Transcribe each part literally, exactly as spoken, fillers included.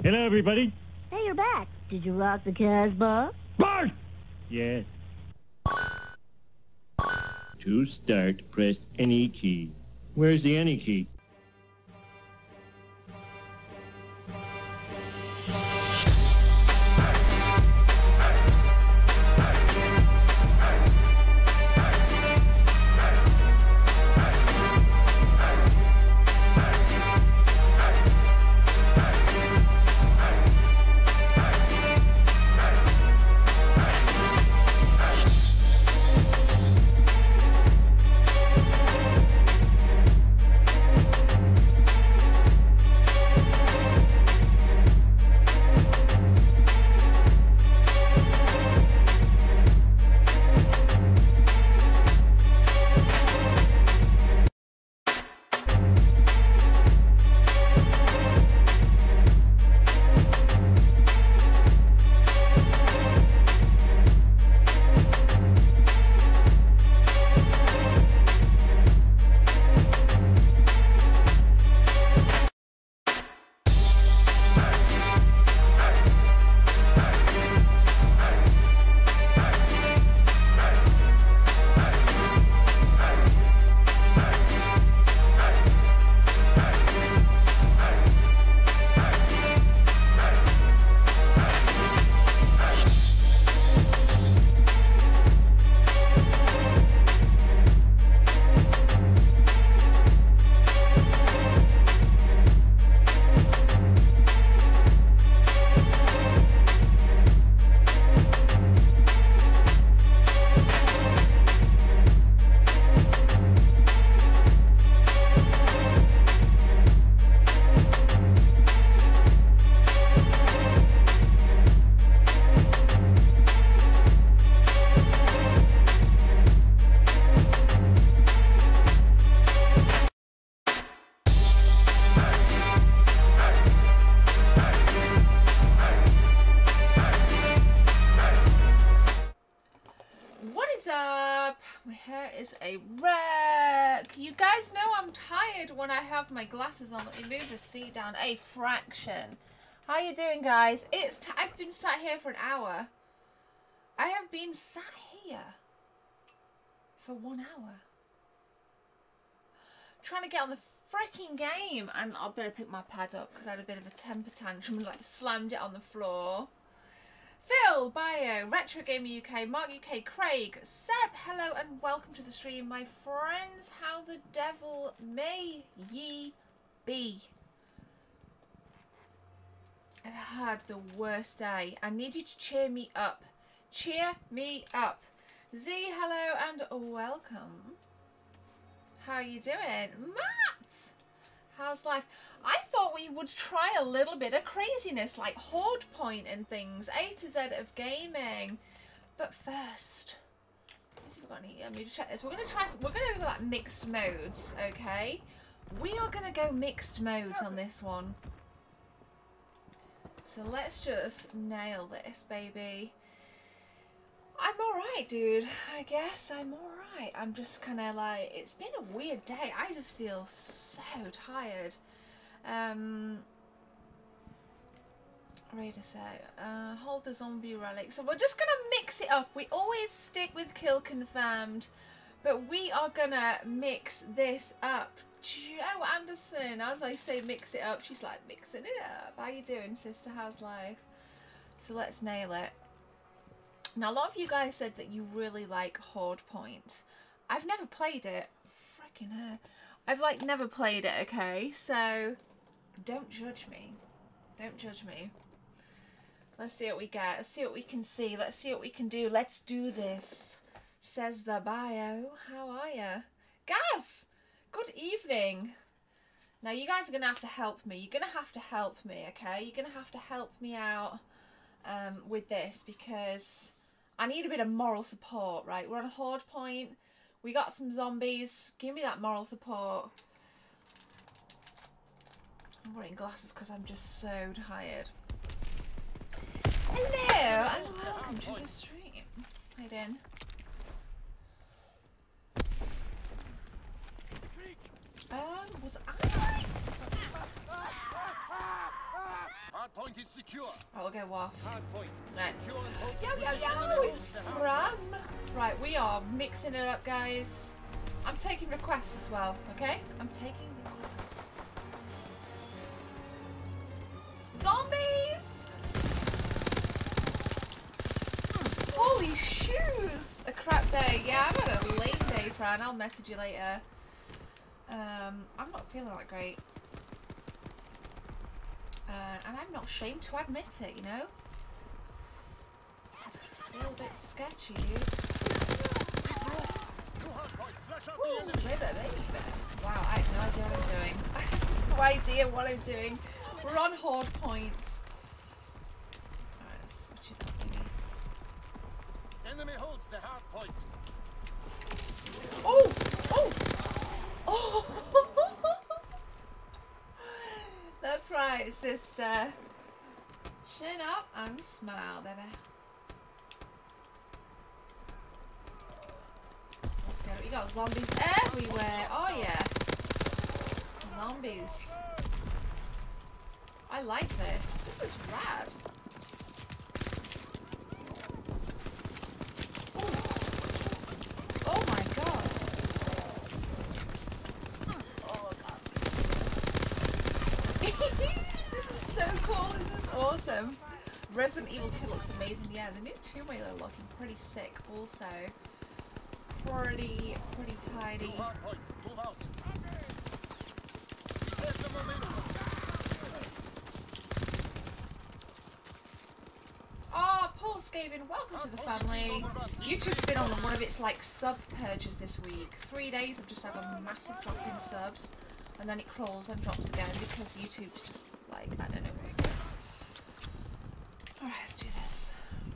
Hello, everybody. Hey, you're back. Did you rock the Casbah? Bart! Yes. To start, press any key. Where's the any key? A wreck. You guys know I'm tired when I have my glasses on. Let me move the seat down a fraction. How you doing, guys? It's t I've been sat here for an hour. I have been sat here for one hour trying to get on the freaking game, and I better pick my pad up because I had a bit of a temper tantrum and like slammed it on the floor. Phil, Bio, Retro Gamer U K, Mark U K, Craig, Seb, hello and welcome to the stream, my friends. How the devil may ye be? I've had the worst day. I need you to cheer me up. Cheer me up. Z, hello and welcome. How are you doing? Matt, how's life? I thought we would try a little bit of craziness like Horde Point and things, A to Z of gaming. But first, let's see if we've got any. Let me check this. We're gonna try. Some, we're gonna go like mixed modes, okay? We are gonna go mixed modes on this one. So let's just nail this, baby. I'm alright, dude. I guess I'm alright. I'm just kind of like, it's been a weird day. I just feel so tired. Um, wait a sec. Uh, hold the zombie relic. So we're just gonna mix it up. We always stick with kill confirmed, but we are gonna mix this up. Joe Anderson, as I say, mix it up. She's like mixing it up. How you doing, sister? How's life? So let's nail it. Now, a lot of you guys said that you really like Horde Point. I've never played it. Freaking hell. I've like never played it. Okay, so. Don't judge me. Don't judge me. Let's see what we get. Let's see what we can see. Let's see what we can do. Let's do this. Says the bio. How are ya? Gaz! Good evening. Now, you guys are going to have to help me. You're going to have to help me, okay? You're going to have to help me out um, with this because I need a bit of moral support, right? We're on a Horde Point. We got some zombies. Give me that moral support. I'm wearing glasses because I'm just so tired. Hello and welcome to the stream. Hi, Dan. Um, was I? Hard point is secure. Oh, we'll go off. Hard point. Right. Secure and hold Yo, yo, position in yo, the it's middle of the hard Fran. Right, we are mixing it up, guys. I'm taking requests as well, okay? I'm taking requests. Zombies! Holy shoes! A crap day. Yeah, I've had a lame day, Fran. I'll message you later. Um, I'm not feeling that great. Uh, and I'm not ashamed to admit it, you know? I feel a bit sketchy, dudes. Two hard point. Flush out Ooh, the enemy. ribbit, baby. Wow, I have no idea what I'm doing. I have no idea what I'm doing. We're on horde points. Alright, let's switch it up, maybe. Enemy holds the hard point. Oh! Oh! Oh! That's right, sister. Chin up and smile, baby. Let's go. You got zombies everywhere. Oh yeah. Zombies. I like this. This is rad. Ooh. Oh my god. Oh god. This is so cool. This is awesome. Resident Evil two looks amazing. Yeah, the new Tomb Raider looking pretty sick also. Pretty, pretty tidy. Two hard point. Move out. Reverse the momentum. Ah, oh, Paul Skaven, welcome to the family. YouTube's been on one of its like sub purges this week. Three days I've just had a massive drop in subs, and then it crawls and drops again because YouTube's just like, I don't know what's going on. Alright, let's do this.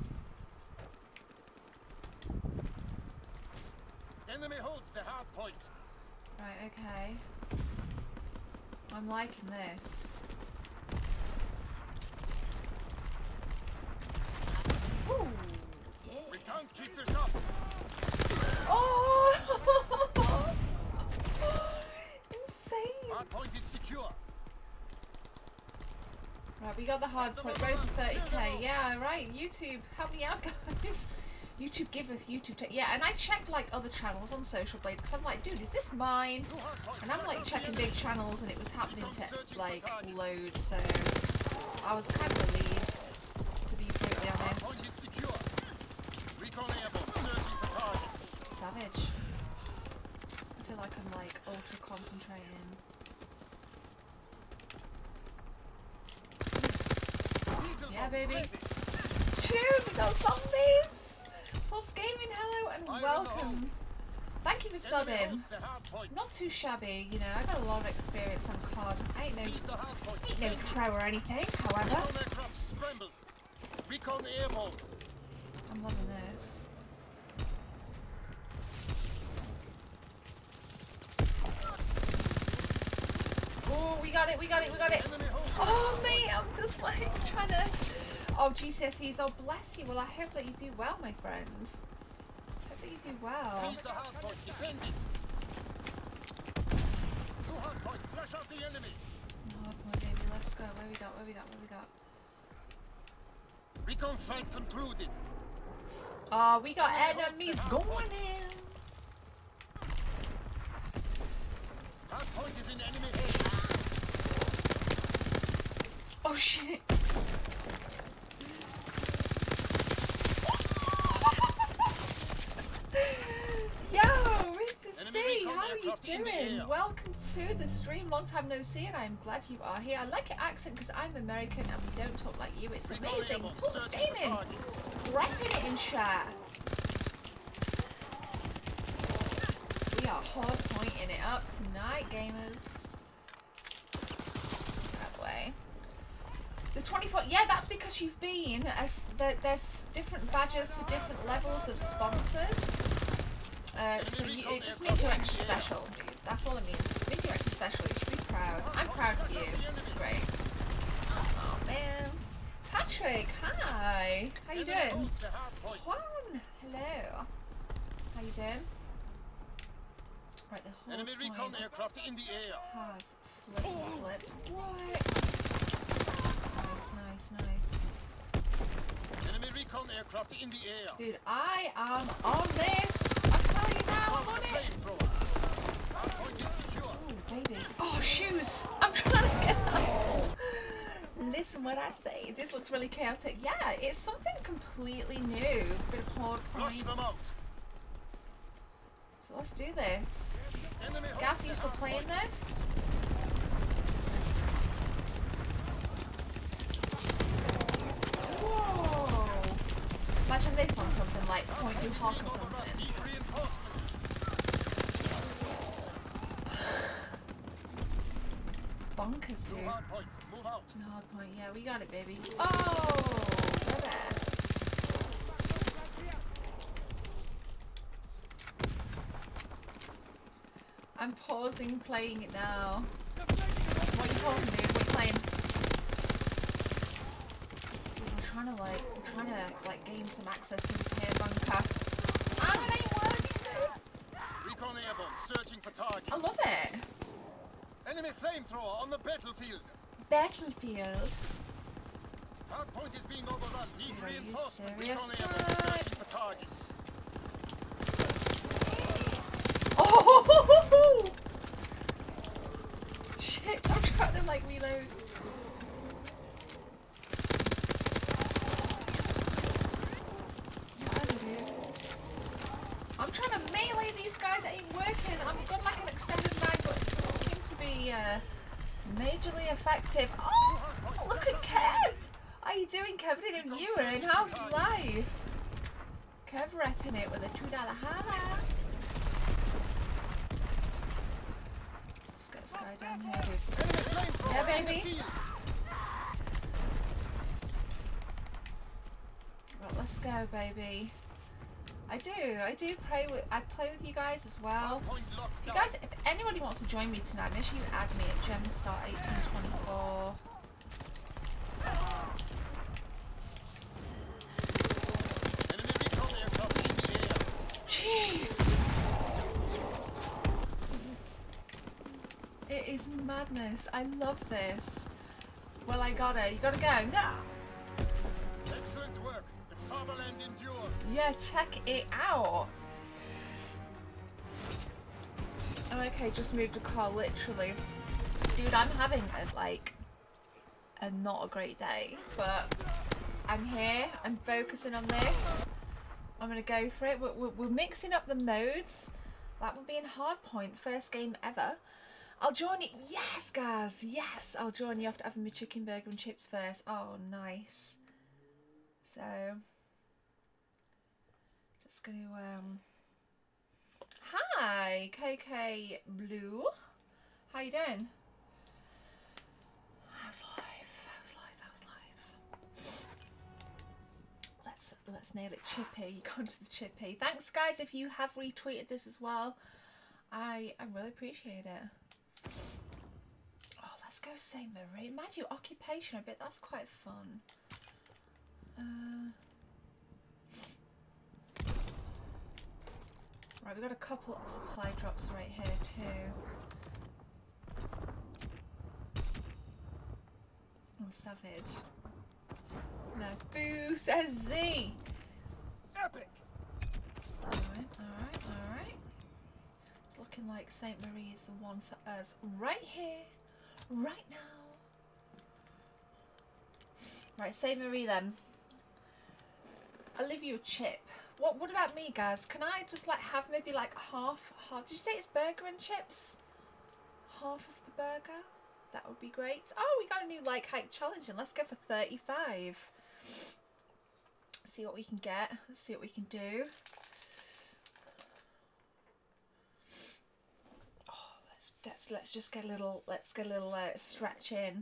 Enemy holds the hard point. Right, okay. I'm liking this. Ooh, yeah. We can't keep this up. Oh! Insane! Hard point is secure. Right, we got the hard point. Road to thirty K. Yeah, right. YouTube, help me out, guys. YouTube giveth, YouTube take. Yeah, and I checked like other channels on Social Blade because I'm like, dude, is this mine? And I'm like checking big channels and it was happening to like loads, so I was kind of relieved, to be brutally Hard honest. point is secure. Recon airborne. Searching for targets. Savage. I feel like I'm like ultra concentrating. Diesel Yeah, bombs baby. ready. Cheers, no zombies! Pulse Gaming, hello and Fire in the welcome. Thank you for Enemy subbing. holds the hard point. Not too shabby, you know, I got a lot of experience on C O D. I ain't no, Seize the hard point. ain't no pro or anything, however. Recon aircraft scrambled. Recon airborne. I'm loving this. Oh, we got it, we got it, we got it. Enemy holds. Oh, mate, I'm just like trying to... Oh, G C S Es, oh bless you. Well, I hope that you do well, my friend. Hope that you do well. Seize the hard point. Defend it. Two hard point. Flush out the enemy. Oh, boy, baby, let's go. Where we got, where we got, where we got? Recon flight concluded. Oh, we got enemies going in. Hard point is in enemy hands. Oh, shit. Yo, Mister Enemy C, recon how are you aircraft in the doing? air. Welcome to the stream. Long time no see, and I'm glad you are here. I like your accent because I'm American and we don't talk like you. It's Recon amazing. airborne. Pulse Searching for Gaming, targets. repping it in chat. We are hard pointing it up tonight, gamers. That way. There's twenty-four. Yeah, that's because you've been. As there, there's different badges for different levels of sponsors. Uh, so you, it just means you're extra special, dude. That's all it means. It means you're extra special. You should be proud. I'm proud of you. It's great. Oh man. Patrick, hi. How you Enemy doing? holds the hard point. Juan, hello. How you doing? Right, the whole Enemy recon point aircraft in the air. has flipped, flipped. What? Nice, Party in the air. Dude, I am on this. I'm telling you now, I'm on it. Flamethrower. Hardpoint is secure. Oh, baby. Oh, shoes. I'm trying to get out. Listen what I say. This looks really chaotic. Yeah, it's something completely new. Bit of horde Flush points. them out. So let's do this. Enemy Gas, are you still playing this? Whoa! Imagine this on something like Point Du Hoc or something. Need reinforcements. It's bonkers, dude. Hardpoint. Move out. Hard point, yeah, we got it, baby. Oh! Go there. I'm pausing playing it now. What are you pausing, dude? What are you playing? Dude, I'm trying to like, I'm trying to like gain some access to this here bunker. And it ain't working, dude. Recon airborne. Searching for targets. I love it. Enemy flamethrower on the battlefield. Battlefield. Hardpoint is being overrun. Need Dude, are you reinforcements. serious? Recon airborne. What? Searching for targets. Oh! Shit, I'm trying to like reload. I'm trying to melee these guys, it ain't working. I've got like an extended mag, but it doesn't seem to be uh, majorly effective. Oh, look at Kev! How you doing, Kevin and Ewan? How's life? Kev repping it with a two dollar holla. Let's get this guy down here, dude. Enemy flamethrower Yeah, in the baby. field. Right, let's go, baby. I do, I do play with, I play with you guys as well. Hardpoint locked You down. guys, if anybody wants to join me tonight, make sure you add me at gemstar eighteen twenty-four. Enemy recon aircraft in the air. Jeez! It is madness. I love this. Well, I gotta, you gotta go. No! Excellent work. The fatherland endures. Yeah, check it out. Oh, okay, just moved a car, literally. Dude, I'm having a, like, a not a great day, but I'm here, I'm focusing on this. I'm gonna go for it. We're, we're, we're mixing up the modes. That would be in Hardpoint, first game ever. I'll join you. Yes, guys, yes, I'll join you after having my chicken burger and chips first. Oh, nice. So, just gonna, um, hi, K K Blue. How you doing? How's life? How's life? How's life? Let's let's nail it, Chippy. Go to the Chippy. Thanks, guys, if you have retweeted this as well. I I really appreciate it. Oh, let's go Saint Marie. Mind you, occupation. I bet that's quite fun. Uh, right, we've got a couple of supply drops right here too. Oh, savage. Nice. Boo, says Z. Epic. Alright, alright, alright. It's looking like Saint Marie is the one for us right here, right now. Right, Saint Marie then. I'll leave you a chip. What What about me, guys? Can I just like have maybe like half, half? Did you say it's burger and chips? Half of the burger? That would be great. Oh, we got a new like height challenge, and let's go for thirty-five. See what we can get. Let's see what we can do. Oh, let's let's let's just get a little. Let's get a little uh, stretch in.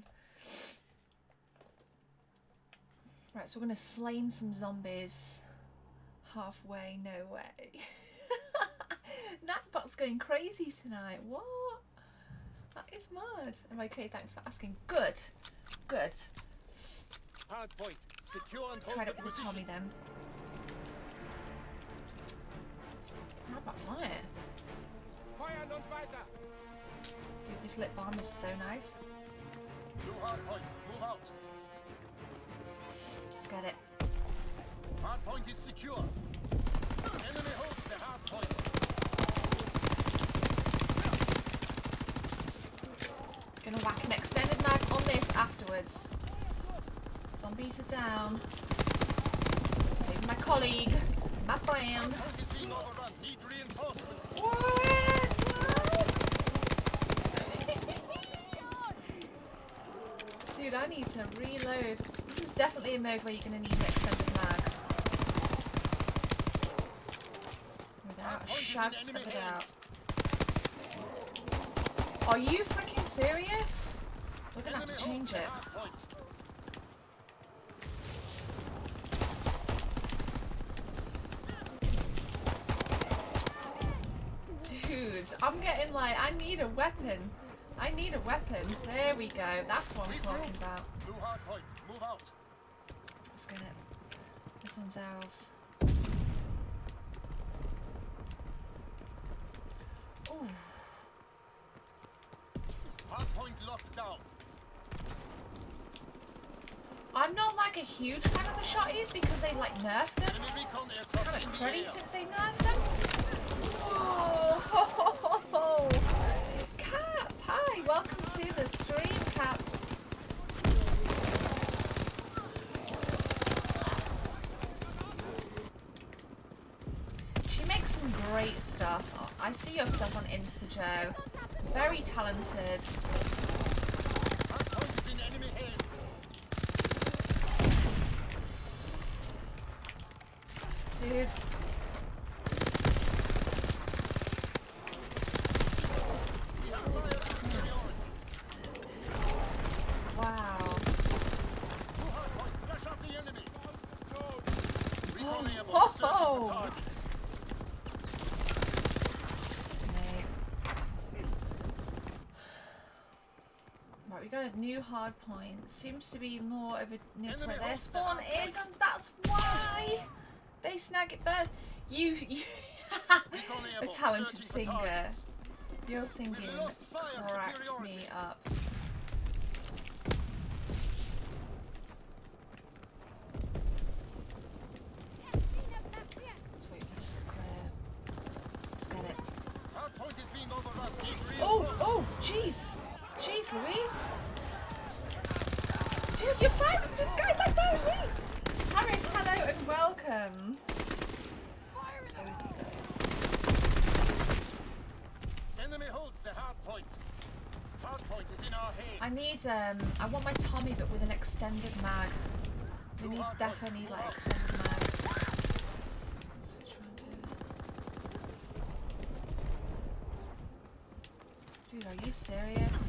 Right, so we're gonna slay some zombies. Halfway, no way. Natbot's going crazy tonight. What? That is mad. I'm okay, thanks for asking. Good. Good. Hard point. Secure and hold Tried the it with position. Tommy then. Natbot's on it. Dude, this lip balm is so nice. Blue hard point. Move out. Let's get it. Hard point point is secure. Enemy holds the hard point. Gonna whack an extended mag on this afterwards. Zombies are down. Save my colleague, my friend. Point is being overrun. Need reinforcements. What? Dude, I need to reload. This is definitely a mode where you're gonna need an extended mag. Without a shadow of a doubt. Are you freaking serious? We're gonna have to change it. Dude, I'm getting like, I need a weapon. I need a weapon. There we go. That's what I'm talking about. Blue hard point. Move out. Let's get it. This one's ours. Ooh. Hard point locked down. I'm not like a huge fan of the shotties because they like nerfed them. Enemy recon It's aircraft kind in of the cruddy air. since they nerfed them. Oh, Cap! Hi, welcome to the stream, Cap. She makes some great stuff. Oh, I see your stuff on InstaJo. Very talented. Hard point is in enemy hands. Dude. Wow. Blue hard point. Flash out the enemy. Recon airborne. Oh. Searching for targets. Mate. Right, we got a new hard point. Seems to be more over near to where their spawn is, and that's why they snag it first. You, you Recon a airborne. talented Searching for singer. targets. Your singing We've lost fire cracks superiority. me up. Let's wait for this to clear. Let's get it. Hard point is being overrun. Need Oh, reinforcements. oh, jeez. Jeez, Louise. Dude, you're fine with this guy's like that with me. Harris, hello and welcome. Bear with me, guys. Enemy holds the hard point. Hard point is in our hands. I need, um, I want my Tommy but with an extended mag. We need definitely need like extended mags. What's it trying to do? Dude, are you serious?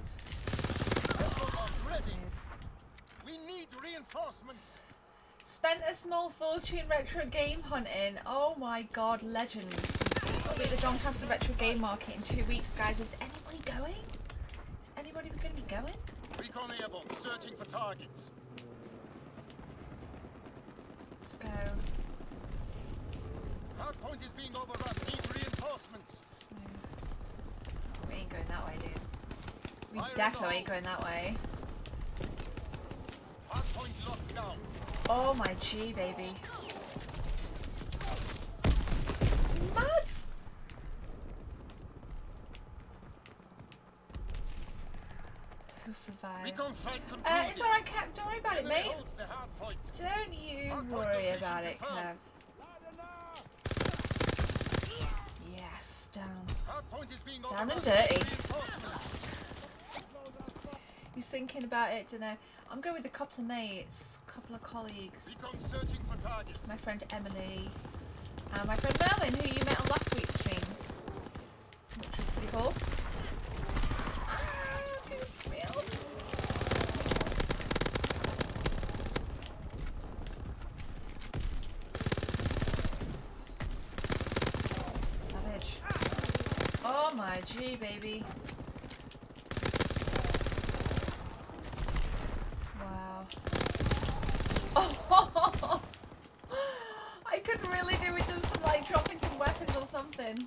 Arms ready. We need reinforcements. Spent a small fortune retro game hunting. Oh my god, legends. I'll be at the Doncaster Retro Game Market in two weeks, guys. Is anybody going? Is anybody going to be going? Recon airborne. Searching for targets. Let's go. Hard point is being overrun. Need reinforcements. Smooth. We ain't going that way, dude. We Fire in the definitely ain't hole. going that way. Hard point locked down. Oh my G, baby. It's mad! He'll survive. Recon flight concluded. Uh, it's alright, Cap. Don't worry about it, Enemy mate. holds the hard point. Don't you Hard point worry location about it, Kev. confirmed. Yes, down. Hard point is being Down and overrun. dirty. Reinforcements. He's thinking about it, dunno. I'm going with a couple of mates, a couple of colleagues. Recon searching for targets. My friend Emily, and my friend Merlin, who you met on last week's stream, which was pretty cool. Ah, it's real. Savage. Oh my G, baby. Wow. Oh, I could really do with them some like dropping some weapons or something.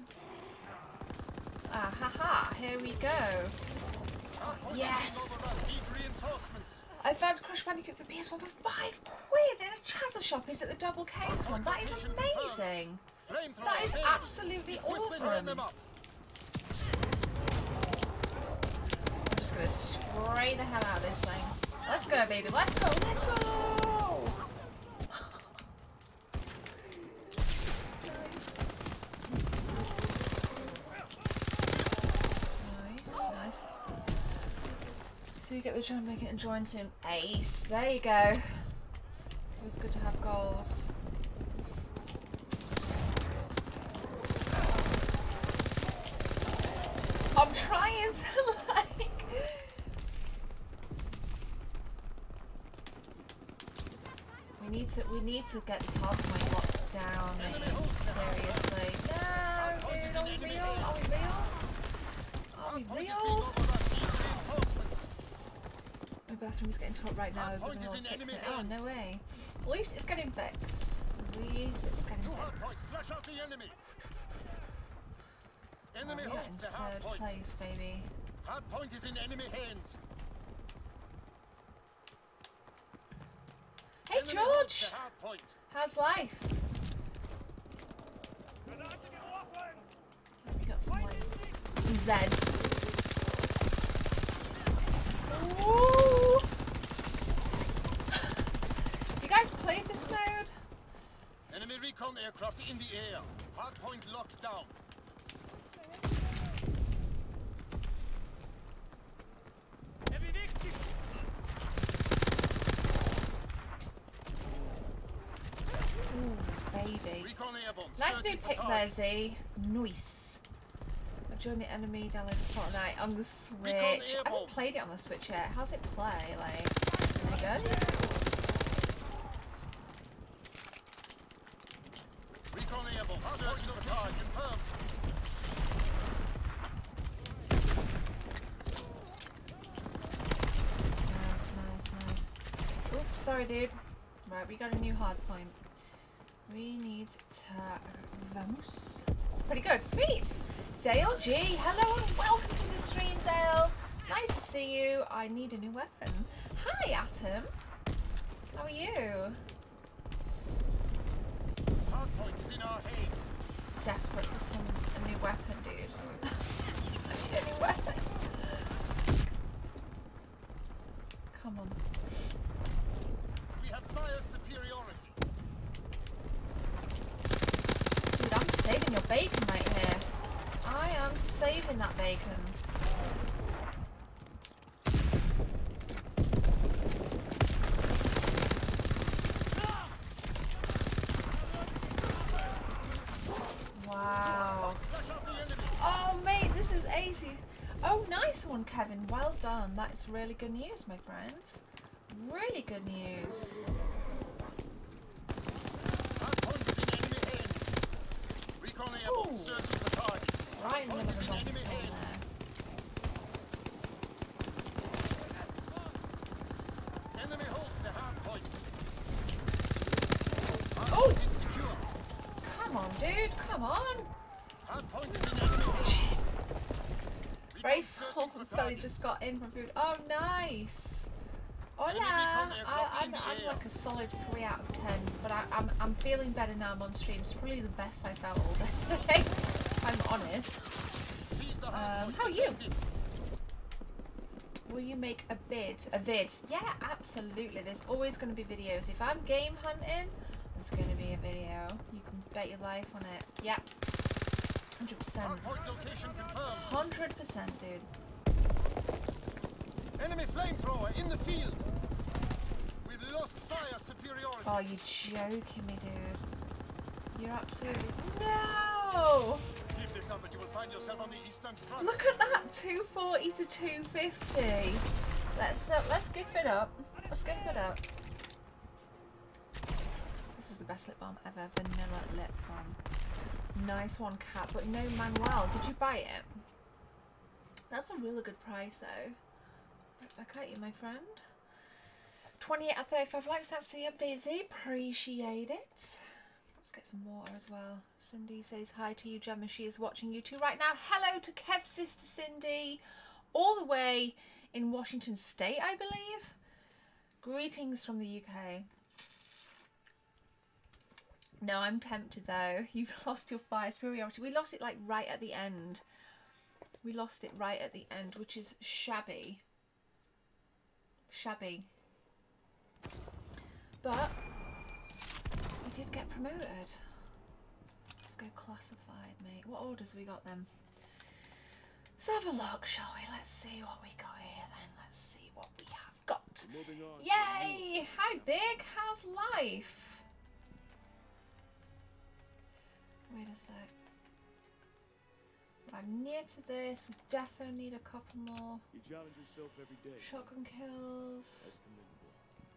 Ah, haha, here we go. Hard point is Yes. being overrun. Need reinforcements. I found Crash Bandicoot for P S one for five quid in a Chazza shop. Is it the double case one? That is amazing. That is absolutely awesome. I'm just going to spray the hell out of this thing. Let's go, baby. Let's go. Let's go. Nice. Nice, nice. So you get the drum making and join soon. Ace. There you go. It's always good to have goals. I'm trying to like. We need to. We need to get this hard point locked down. Seriously. No, dude, are we real? Are we real? Are we real? My bathroom is getting hot right now. But no one's fixing it. Oh no way. At least it's getting fixed. At least it's getting fixed. Flash out the enemy. Oh, Enemy we got holds in the hard third point. place, baby. Hard point is in enemy hands. Hey Enemy holds George, the hard point. how's life? We got some like some Zeds. Ooh. You guys played this mode? Enemy recon aircraft in the air. Hard point locked down. Ooh, baby. Recon airborne. Nice Searching new for pick there, targets. Z. Nice. I joined the enemy, downloaded Fortnite on the Switch. Recon I haven't airborne. played it on the Switch yet. How's it play? Like, really good? Recon airborne. Searching for targets. Confirmed. Nice, nice, nice. Oops, sorry, dude. Right, we got a new hard point. We need to vamos. It's pretty good. Sweet. Dale G, hello and welcome to the stream, Dale. Nice to see you. I need a new weapon. Hi, Atom. How are you? Hard point is in our hands. Desperate for some a new weapon, dude. I need a new weapon. Come on. We have fire superiority. Dude, I'm saving your bacon right here. I am saving that bacon. Wow. Oh, mate, this is eighty. Oh, nice one, Kevin. Well done. That is really good news, my friends. Really good news. Hard point is in enemy hands. Recon airborne. Ooh. Searching for targets. Right in the middle of the Hard point box is in enemy there. hands. Enemy holds the hard point. Hard Oh! point is secure. Come on, dude. Come on. Hard point is in enemy hands. Recon Very searching full. for Belly targets. just got in from food. Oh, nice. Hola. Enemy recon I, aircraft I'm, in the I'm air. like a solid three out of ten, but I, I'm I'm feeling better now. I'm on stream. It's probably the best I felt all day. I'm honest. Seize the hard Um, point. how are you? Defend it. Will you make a bid? A vid? Yeah, absolutely. There's always going to be videos. If I'm game hunting, there's going to be a video. You can bet your life on it. Yeah. one hundred percent. Hard point location confirmed. one hundred percent, dude. Enemy flamethrower in the field. We've lost fire superiority. Oh, you're joking me, dude. You're absolutely... No! Keep this up and you will find yourself on the eastern front. Look at that, two forty to two fifty. Let's uh, let's giff it up. Let's giff it up. This is the best lip balm ever. Vanilla lip balm. Nice one, Cat. But no Manuel. Did you buy it? That's a really good price, though. Back at you, my friend. twenty-eight out of thirty-five likes. Thanks for the update, Z. Appreciate it. Let's get some water as well. Cindy says hi to you, Gemma. She is watching you too right now. Hello to Kev's sister Cindy, all the way in Washington State, I believe. Greetings from the U K. No, I'm tempted though. You've lost your fire superiority. We lost it like right at the end. We lost it right at the end, which is shabby. Shabby. But we did get promoted. Let's go classified, mate. What orders we got then? Let's have a look, shall we? Let's see what we got here then. Let's see what we have got. Yay! Hi, Big. How's life? Wait a sec. I'm near to this. We definitely need a couple more. You challenge yourself every day. Shotgun kills. That's commendable.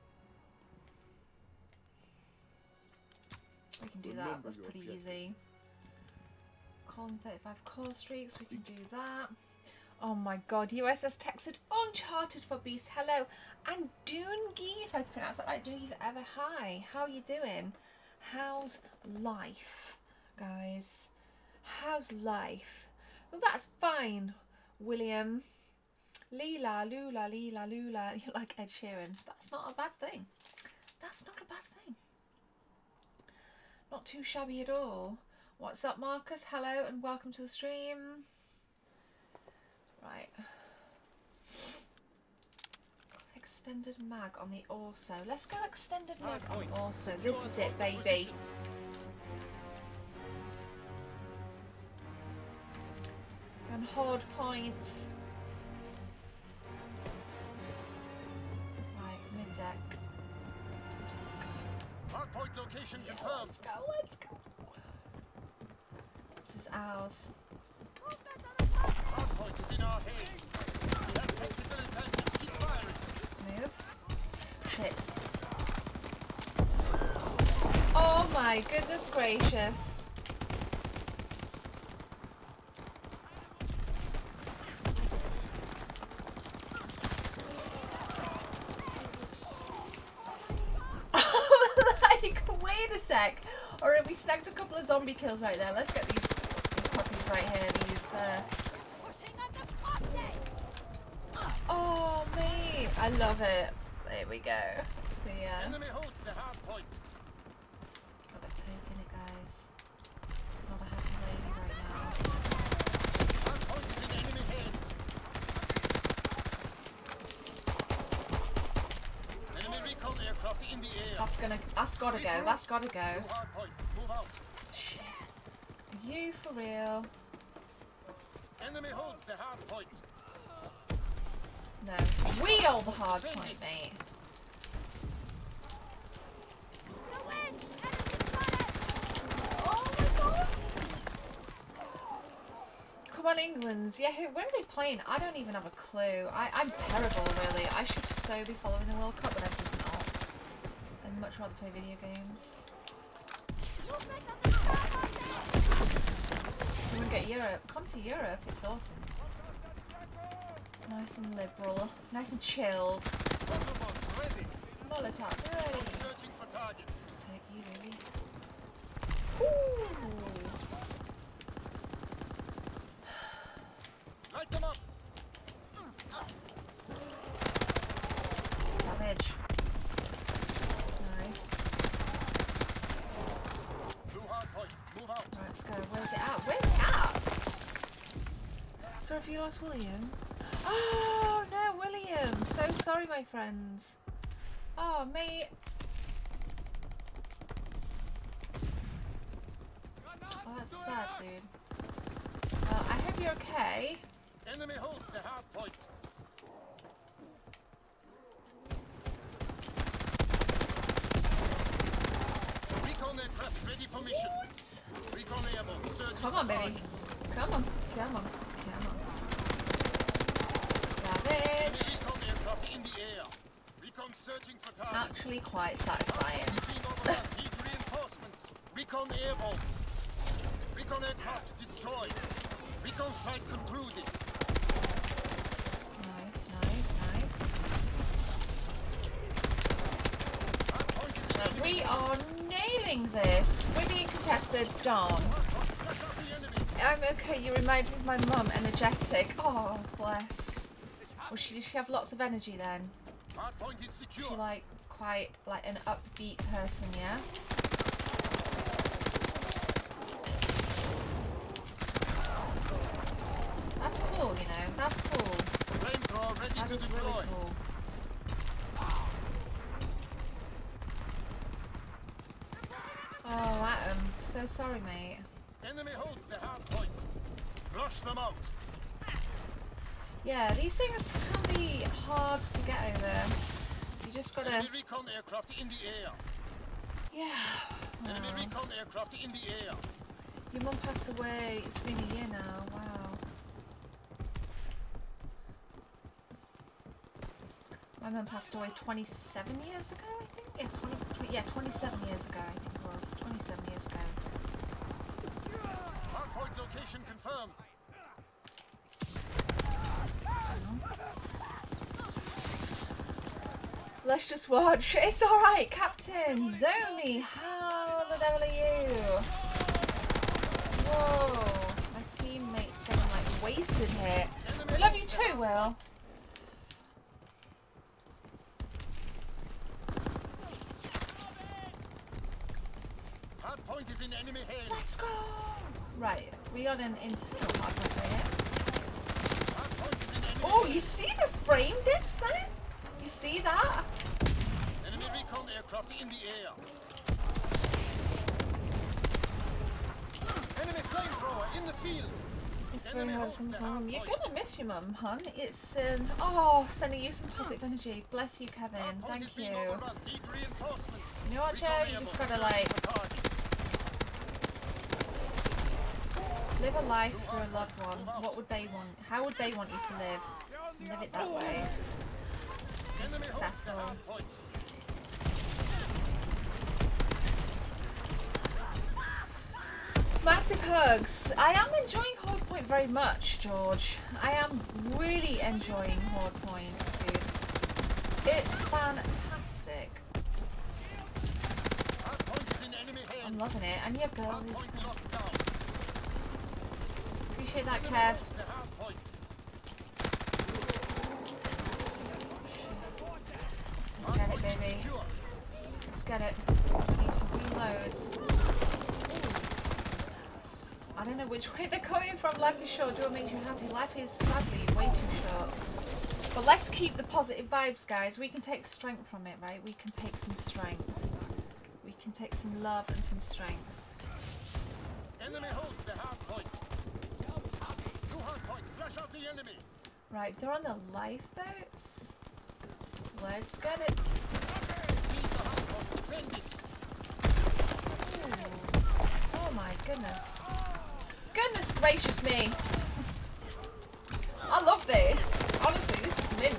We can do that. Remember That's your pretty objective. easy. Column thirty-five core streaks. We can do that. Oh my god. U S S texted Uncharted for Beast. Hello. And Doongi, if I pronounce that right. Doongi ever. Hi. How are you doing? How's life, guys? How's life? Well, that's fine, William. Leela, Lula, Leela, Lula. You're like Ed Sheeran. That's not a bad thing. That's not a bad thing. Not too shabby at all. What's up, Marcus? Hello and welcome to the stream. Right. Extended mag on the Orso. Let's go extended mag on the Orso. This is it, baby. On hard points. Right, mid deck. Hardpoint location Yeah, confirmed. let's go, let's go. This is ours. Hardpoint is in our hands. We have tactical advantage. Keep firing. Smooth. Shit. Oh my goodness gracious. Wait a sec. Alright, we snagged a couple of zombie kills right there. Let's get these, these puppies right here. These, uh... Oh, mate. I love it. There we go. Let's see, uh... Enemy holds the hardpoint. Oh, they're taking it, guys. Not a happy lady right now. Hardpoint is in enemy hands. Enemy recon aircraft in the air. That's gonna... That's gotta go. That's gotta go. New hardpoint. Move out. Shit. You for real? Enemy holds the hardpoint. No. We hold the hard point, mate. Oh my god. Come on, England. Yeah, who, where are they playing? I don't even have a clue. I, I'm terrible, really. I should so be following the World Cup, but I'm just not. I'd much rather play video games. You want to get Europe? Come to Europe. It's awesome. It's nice and liberal. Nice and chilled. Thunderbolts ready. Molotov, ready. Searching for targets. Take you, baby. Ooh. Light them up. Savage. Nice. Blue hardpoint. Move out. Right, let's go. Where's it at? Where's it at? Sorry if you lost William. Oh, no, William. So sorry, my friends. Oh, mate. Oh, that's sad, dude. Well, I hope you're okay. Enemy holds the hardpoint. Recon aircraft ready for mission. What? Recon airborne searching Come for on, baby. targets. Come on. Come on. Come on. Enemy Savage. recon aircraft in the air. Recon searching for targets. Actually quite satisfying. Being overrun. Need reinforcements. Recon airborne. Recon aircraft destroyed. Recon flight concluded. Nice, nice, nice. Hardpoint is in Uh, enemy. we are nailing this. We're being contested. Darn. Flush out the enemy. I'm okay. You remind me of my mum. Energetic. Oh, bless. Well, she, did she have lots of energy then? Hard point is Is secure. she like quite like an upbeat person, yeah? That's cool, you know, that's cool. Flamethrower ready That to is deploy. really cool. Oh, Atom, so sorry, mate. Enemy holds the hard point. Flush them out. Yeah, these things can be hard to get over. You just gotta, Enemy recon aircraft in the air. yeah. Enemy Wow. recon aircraft in the air. Your mum passed away. It's been a year now. Wow. My mum passed away twenty-seven years ago, I think. Yeah, twenty, twenty, yeah, twenty-seven years ago, I think it was. twenty-seven years ago. Hardpoint location confirmed. Let's just watch. It's alright, Captain. Zomi, how the devil are you? Whoa. My teammate's getting like wasted here. We love you too, Will. Hardpoint is in enemy hands. Let's go. Right, we got an internal hardpoint right here. Hardpoint is in enemy Oh, hands. you see the frame dips there? You see that? Enemy recon aircraft in the air. Enemy flamethrower in the field. It's very hard to send home. You're gonna miss your mum, hun. It's um, oh, sending you some positive energy. Bless you, Kevin. Hardpoint Thank is being you. overrun. Need reinforcements. You know what, Joe? Recon You just airborne. gotta like Searching for targets. live a life for a loved one. What would they want? How would they want you to live? Live it that way. Be Enemy holds the successful. hardpoint. Massive hugs. I am enjoying Hardpoint very much, George. I am really enjoying Hardpoint, dude. It's fantastic. Hardpoint is in enemy I'm hands. loving it. And your girl is. Hardpoint locked down. Appreciate that, Enemy Kev. holds the hardpoint. Let's get it, Hardpoint is baby. secure. Let's get it. I need to reload. I don't know which way they're coming from. Life is short. Do what makes you happy? Life is sadly way too short. But let's keep the positive vibes, guys. We can take strength from it, right? We can take some strength. We can take some love and some strength. Enemy holds the hardpoint. New hardpoint. Flush out the enemy. Right, they're on the lifeboats. Let's get it. Seize the hardpoint. Defend it. Ooh. Oh my goodness. Goodness gracious me. I love this. Honestly, this is mint.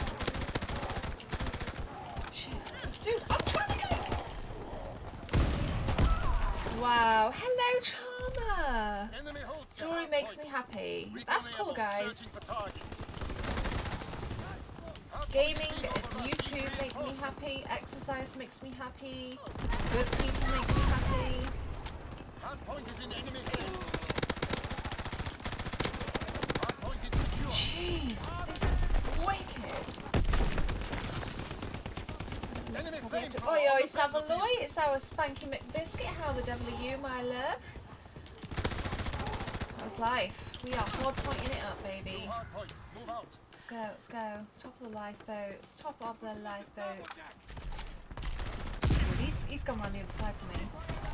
Shit. Dude, I'm trying to get... Wow. Hello, Charmer. Enemy holds the Jewelry makes hardpoint. me happy. Recon That's cool, airborne. guys. Searching for targets. Hardpoint Gaming, is being overrun. YouTube Need makes me reinforcements. happy. Exercise makes me happy. Good people make me happy. Hardpoint is in enemy hands. Hardpoint is secure. Jeez, this is wicked. Enemy So we have to- flamethrower Oi, on oi, the battlefield. Savaloy, it's our Spanky McBiscuit. How the devil are you, my love? How's life? We are hard pointing it up, baby. New hardpoint. Move out. Let's go, let's go. Top of the lifeboats, top of the lifeboats. Ooh, he's, he's gone around the other side for me.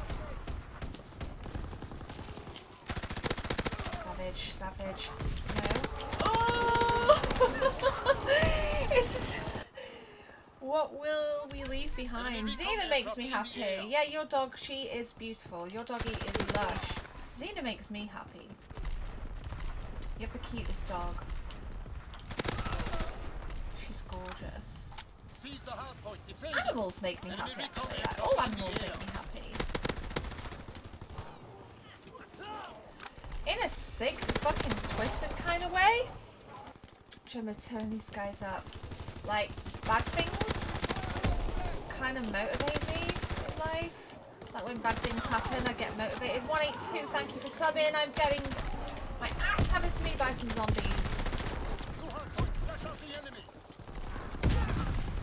Savage, savage. No. Oh! This is... What will we leave behind? Xena makes me happy. Yeah, your dog, she is beautiful. Your doggy is lush. Xena makes me happy. You have the cutest dog. She's gorgeous. Seize the hardpoint. Defend it. Animals make me happy, actually. Like, all animals make me happy. In a sick, fucking twisted kind of way. I'm trying to turn these guys up. Like, bad things kind of motivate me in life. Like when bad things happen, I get motivated. one eighty-two, thank you for subbing. I'm getting my ass handed to me by some zombies. New hardpoint. Flush out the enemy.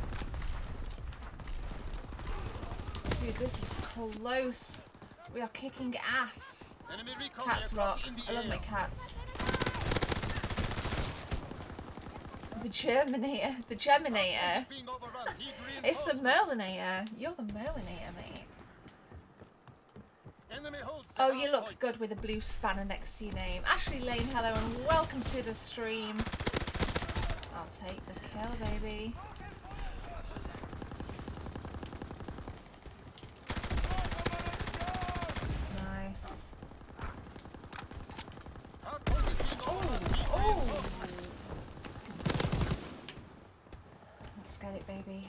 this is close. We are kicking ass. Enemy recon Cats aircraft rock. in the I love air. my cats. The Germinator. The Germinator. Being overrun. Need It's the reinforcements. Merlinator. You're the Merlinator, mate. Enemy holds the Oh, you hard look point. good with a blue spanner next to your name. Ashley Lane, hello and welcome to the stream. I'll take the kill, baby. Nice. Hard point is being overrun. Need Oh! reinforcements. Let's get it, baby.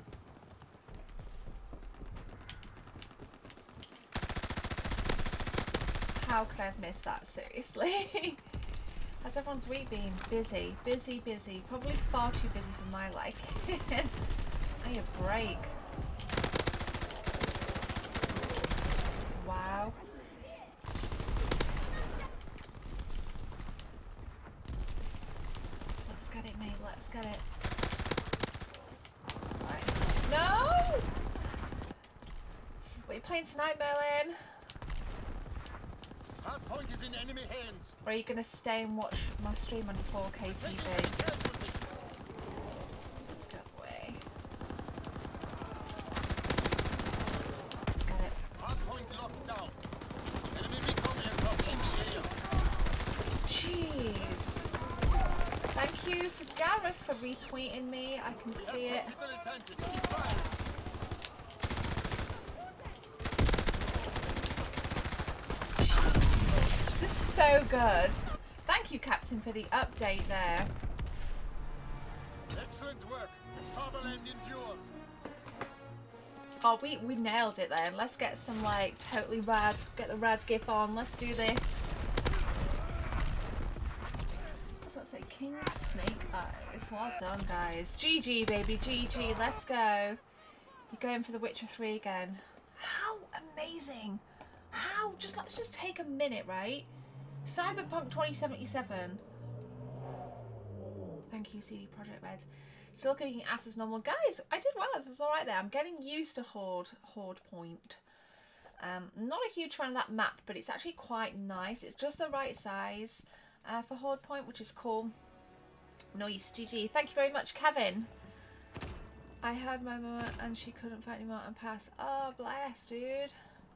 How could I have missed that? Seriously? How's everyone's week been? Busy, busy, busy. Probably far too busy for my liking. I need a break. Wow. Let's get it, mate. Let's get it. Right. No! What are you playing tonight, Merlin? Hard point is in enemy hands. Or are you going to stay and watch my stream on four K T V? Taking heavy casualties. Let's get away. Let's get it. Hard point locked down. Enemy recon aircraft in the air. Jeez. Thank you to Gareth for retweeting me. I can We have see it. tactical advantage. Keep firing. This is so good. Thank you, Captain, for the update there. Excellent work. The fatherland endures. Oh, we, we nailed it then. Let's get some, like, totally rad, get the rad gif on. Let's do this. What's that say? King Snake Eyes. Well done, guys. G G, baby. G G. Let's go. You're going for The Witcher three again. How amazing. How? Just let's just take a minute, right? Cyberpunk twenty seventy-seven. Thank you, C D Projekt Red. Still kicking ass as normal. Guys, I did well. This was alright there. I'm getting used to Horde, Horde Point. Um, not a huge fan of that map, but it's actually quite nice. It's just the right size uh, for Horde Point, which is cool. Nice, G G. Thank you very much, Kevin. I heard my mama and she couldn't fight anymore and pass. Oh, bless, dude.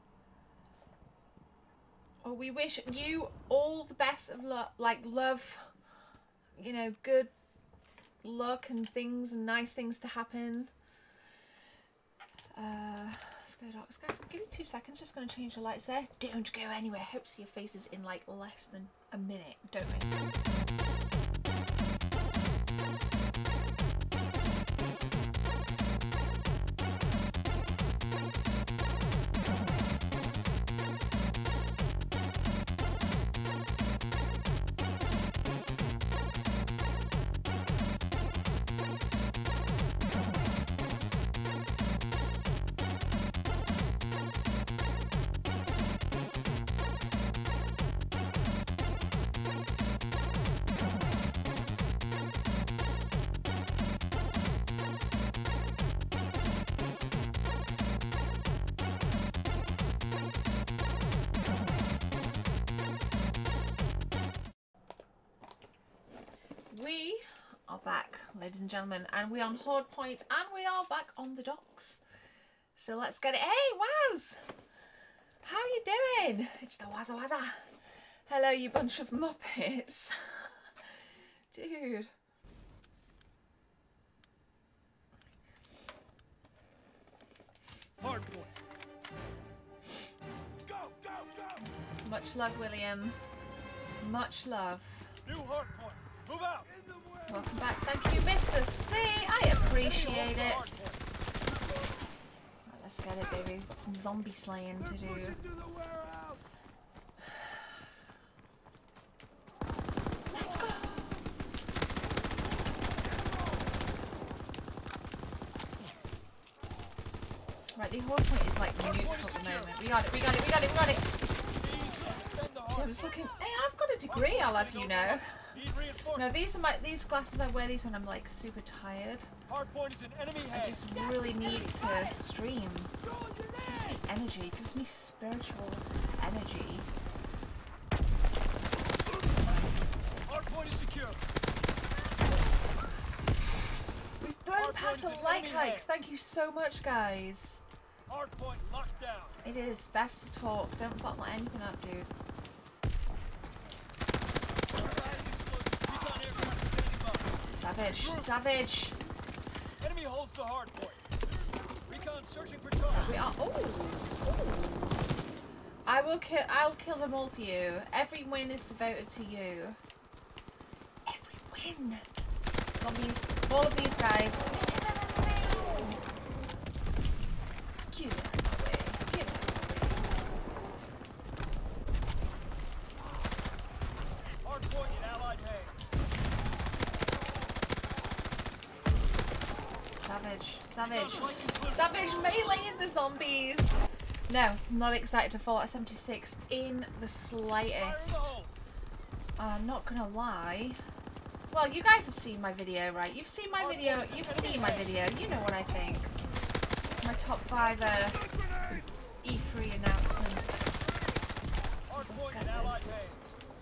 Oh, we wish you all the best of luck, like love, you know, good luck and things and nice things to happen. Uh, let's go dogs. Guys, give me two seconds. Just going to change the lights there. Don't go anywhere. Hope to see your faces in like less than a minute. Don't we? We are back, ladies and gentlemen, and we're on Horde Point, and we are back on the docks. So let's get it. Hey, Waz! How you doing? It's the Wazza Wazza. Hello, you bunch of muppets. Dude. Hard point. Go, go, go! Much love, William. Much love. New hard point. Move out! Welcome back. Thank you, Mister C. I appreciate it. Hard point. Right, let's get it, baby. We've got some zombie slaying to do. Push into the warehouse! Let's go. Right, the Horde Point is like neutral at the moment. We got it, we got it, we got it, we got it. Defend the I hard was looking. Hey, I've got a degree, I'll have you know. Need reinforcements. No, these are my these glasses. I wear these when I'm like super tired. Hard point is in enemy I hands. just really need to stream. I just energy. It gives me spiritual energy. Hardpoint is secure. We've blown past the light hike. Thank you so much, guys. Hardpoint locked down. It is best to talk. Don't bottle anything up, dude. Recon aircraft standing by. Savage. Savage. Enemy holds the hardpoint. Recon searching for targets. We are. Oh. I will kill. I'll kill them all for you. Every win is devoted to you. Every win. Zombies. All of these guys. Get out of my way. Get out of my way. Hardpoint in allied hands. Savage. Savage. Savage meleeing the zombies. No, I'm not excited to fall at seventy-six in the slightest. I'm not gonna lie. Well, you guys have seen my video, right? You've seen my video. You've seen my video. You know what I think. My top five uh, E three announcements. Hardpoint in allied hands.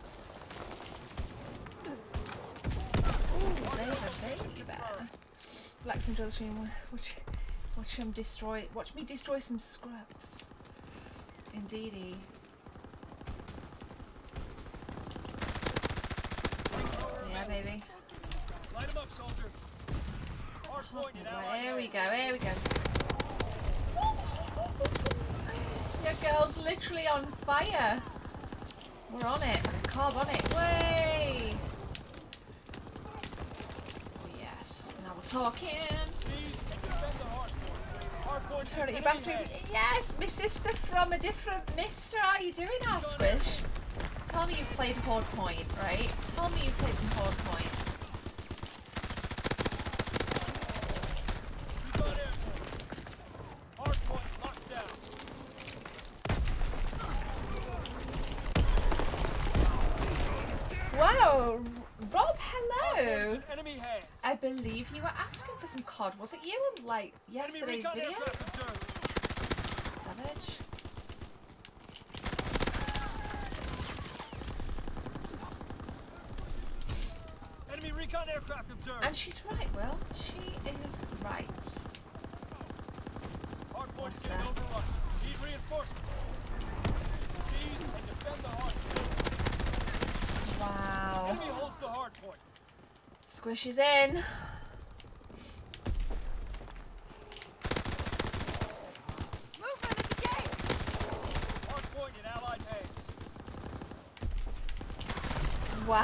Ooh, baby, baby. Blacks enjoy the stream. Watch, watch him destroy. Watch me destroy some scrubs. Indeedy. Yeah, baby. Light him up, soldier. Hardpoint in allied Right, here we hands. go. Here we go. Your girl's literally on fire. We're on it. Like a carb on it. Way. Oh, yes. Now we're talking. Seize and defend the hardpoint. Hardpoint Turn in it your enemy bathroom. hands. Yes, my sister from a different mister. How are you doing, Asquish? Tell me you've played Horde Point, right? Tell me you've played some Horde Point. Recon airport. Hardpoint locked down. Wow, Rob, Hardpoint's hello. in enemy hands. I believe you were asking for some C O D. Was it you on like Enemy yesterday's recon video? aircraft observed. Savage. Enemy recon aircraft observed. And she's right, Will. She is right. Hardpoint What's is getting that? overrun. Need reinforcements. Seize and defend the hardpoint. Wow. Enemy holds the hardpoint. Squish is in. Hardpoint in allied hands. Wow.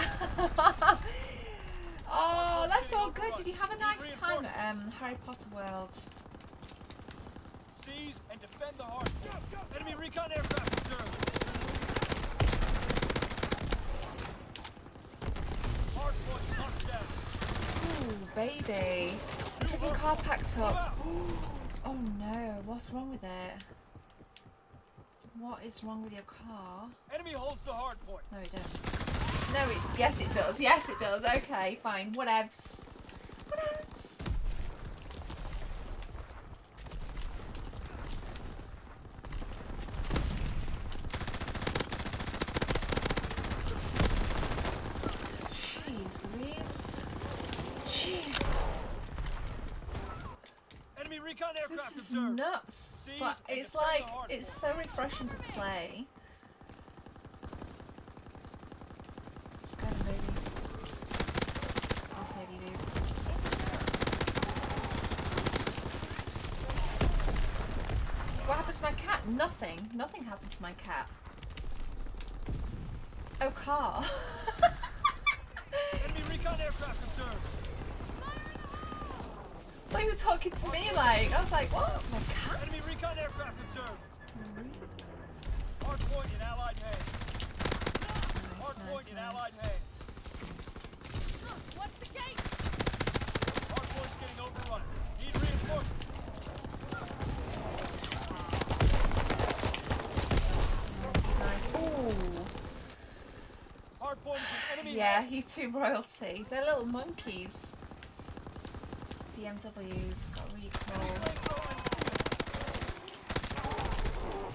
Oh, that's all good. Did you have a nice time at um, Harry Potter World? Seize and defend the hardpoint. Enemy recon aircraft observed. Hardpoint locked down. Ooh, baby. The freaking car packed up. Oh no, what's wrong with it? What is wrong with your car? Enemy holds the hardpoint. No, it don't. No, it. Yes, it does. Yes, it does. Okay, fine. Whatevs. Whatevs. Jeez, Louise. Jeez. Enemy recon aircraft This is observed. nuts. Seize But and it's defend like the hardpoint. it's so refreshing to play. Just go, baby. I'll save you, dude. What happened to my cat? Nothing. Nothing happened to my cat. Oh, car. Enemy recon aircraft observed. They were talking to me like, I was like, what? My cat? Enemy recon aircraft observed. Hardpoint in allied hands. Nice, Hardpoint nice, in nice. allied hands. What's the gate? Hardpoint's getting overrun. Need reinforcements. Nice, nice. Ooh. Hardpoint is in enemy Yeah, hands. YouTube royalty. They're little monkeys. B M Ws got Enemy recoil. flamethrower and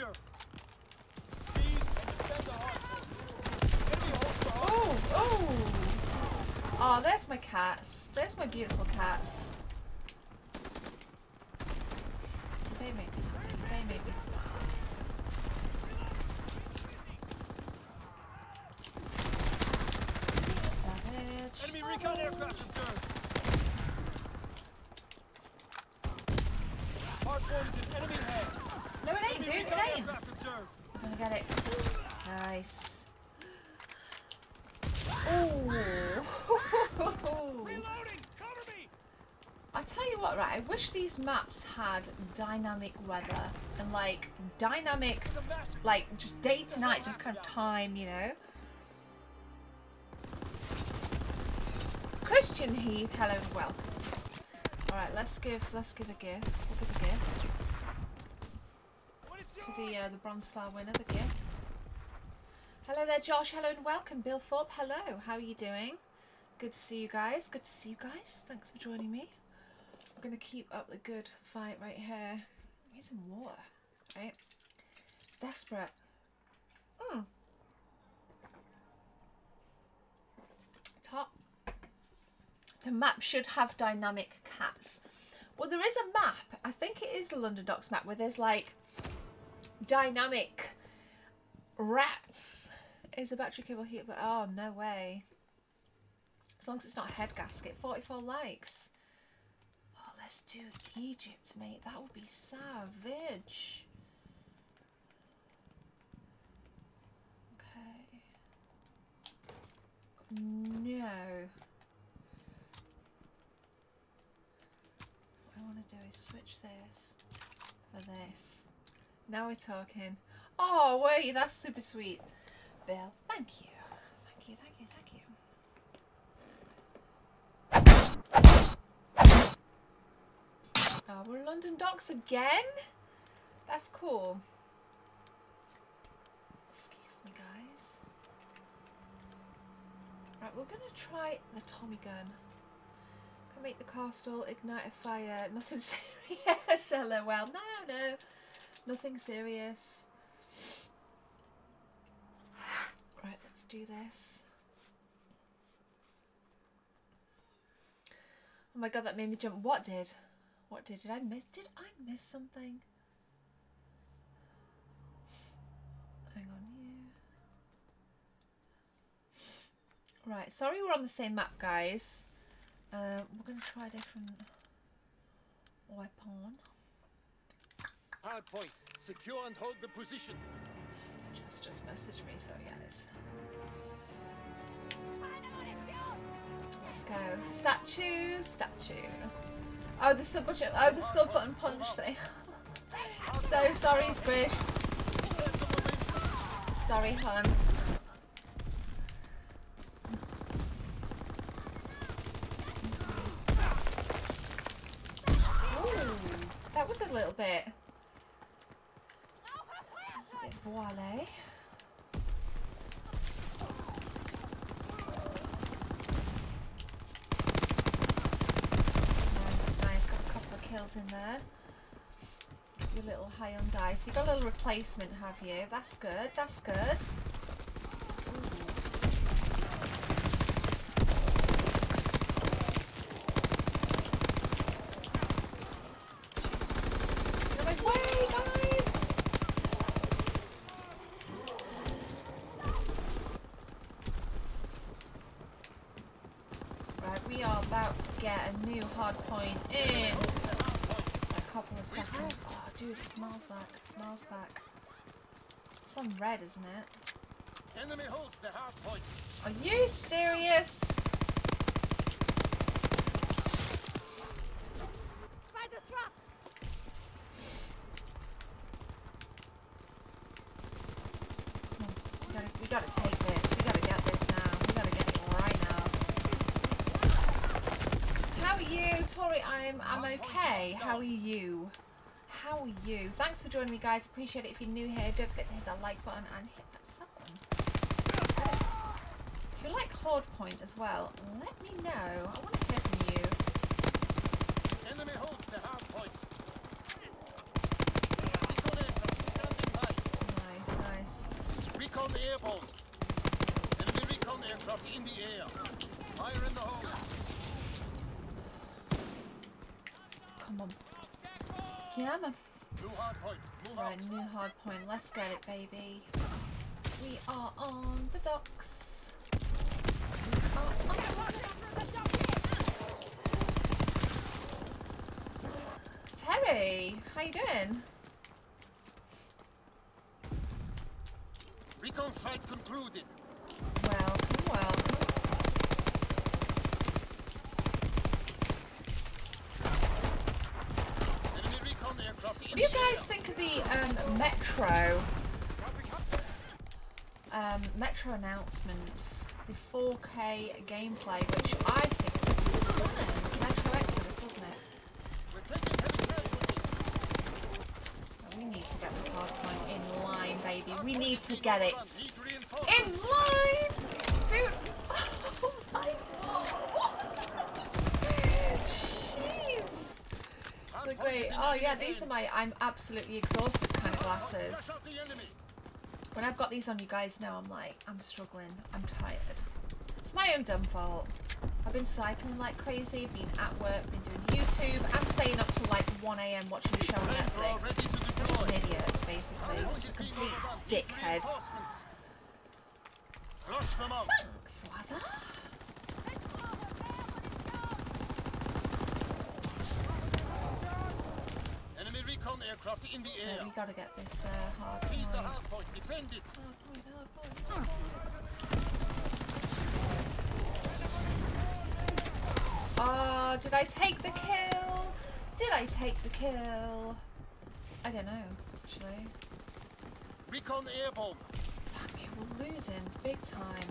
here. Seize and defend the hardpoint. Enemy holds the hardpoint. Oh, oh. Oh, there's my cats. There's my beautiful cats. So they make me happy. They make me smile. Savage. Enemy recon aircraft observed. Hardpoint is in enemy hands. No, it ain't, dude. Enemy It recon ain't. aircraft observed. I'm gonna get it. Nice. Oh. Reloading! Cover me! I tell you what, right? I wish these maps had dynamic weather and like dynamic, There's a massacre. like just day to night, just kind of time, you know. Christian Heath, hello and welcome. All right, let's give let's give a gift. We'll give a gift What is to yours? the uh, the Bronze Star winner. The gift. Hello there, Josh. Hello and welcome, Bill Thorpe. Hello. How are you doing? Good to see you guys. Good to see you guys. Thanks for joining me. We're gonna keep up the good fight right here. Need some water, right? Desperate. Mm. Top. The map should have dynamic cats. Well, there is a map. I think it is the London Docks map where there's like dynamic rats. Is the battery cable here? But oh no way. As long as it's not a head gasket. forty-four likes. Oh, let's do Egypt, mate. That would be savage. Okay. No. What I want to do is switch this for this. Now we're talking. Oh, wait, that's super sweet. Bill, thank you. Thank you, thank you, thank you. Oh, we're London Docks again? That's cool. Excuse me, guys. Right, we're gonna try the Tommy gun. Can make the car stall, ignite a fire. Nothing serious. LOL. No, no. Nothing serious. Right, let's do this. Oh my god, that made me jump. What did? What did? Did I miss? Did I miss something? Hang on here. Right, sorry we're on the same map, guys. Uh, we're going to try a different weapon. Hard point. Secure and hold the position. Just, just message me, sorry guys. Let's go. Statue, statue. Oh, the sub button. Oh, the sub button punch thing. So sorry, Squish. Sorry, hun. Ooh, that was a little bit. A bit voile. Kills in there. Your little high on dice. You got a little replacement, have you? That's good. That's good. Get my way, guys! Right, we are about to get a new hard point in. Couple of seconds. Oh, dude, it's miles back. Miles back. It's on red, isn't it? Enemy holds the hard point. Are you serious? By the truck! Come on. We gotta, we gotta take this. We gotta get this now. We gotta get it right now. How are you, Tori? I'm, I'm okay. How are you? How are you? Thanks for joining me, guys. Appreciate it. If you're new here, don't forget to hit that like button and hit that sub button. If you like Horde Point as well, let me know. I want to hear from you. Enemy holds the hard point. Recon aircraft standing by. in the air. Fire in the hole. Come on. Yeah, man. New hard point. Move Right, out. new hard point. Let's get it, baby. We are on the docks. We are on the docks. Terry, how you doing? Recon flight concluded. Welcome, welcome. Enemy recon aircraft in What do you the guys air. think of the um, Metro? Um, Metro announcements, the four K gameplay, which I think was stunning. Metro Exodus, wasn't it? We're taking heavy casualties. Oh, we need to get this hard point in line, baby. We need to get it Need reinforcements. in line, dude. Oh my god! Jeez. Hard Look point great. is in Oh enemy yeah, these are hands. my I'm absolutely exhausted kind of glasses. Flash out the enemy. When I've got these on, you guys know I'm like, I'm struggling, I'm tired. It's my own dumb fault. I've been cycling like crazy, been at work, been doing YouTube. I'm staying up till like one A M watching a show on Flamethrower Netflix. ready to I'm just deploy. an idiot, basically. Just a complete dickhead. Reinforcements. Flush them out. Thanks, Wazza. Enemy recon aircraft in the air. Yeah, we gotta get this uh, hard Seize the point. hard point. Defend it. Hard point, hard point, hard point. Oh, did I take the kill? Did I take the kill? I don't know, actually. Recon airborne. Damn you, we're losing big time.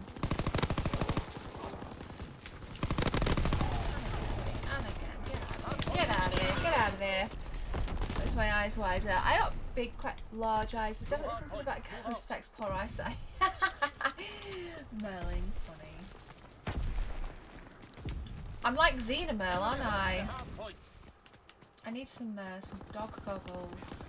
And again, get out of here, get out of here. That's my eyes wider. I got big, quite large eyes. There's definitely something about who respects poor eyesight. Merlin, funny. I'm like Xenomel, aren't I? Hard point. I need some uh, some dog goggles.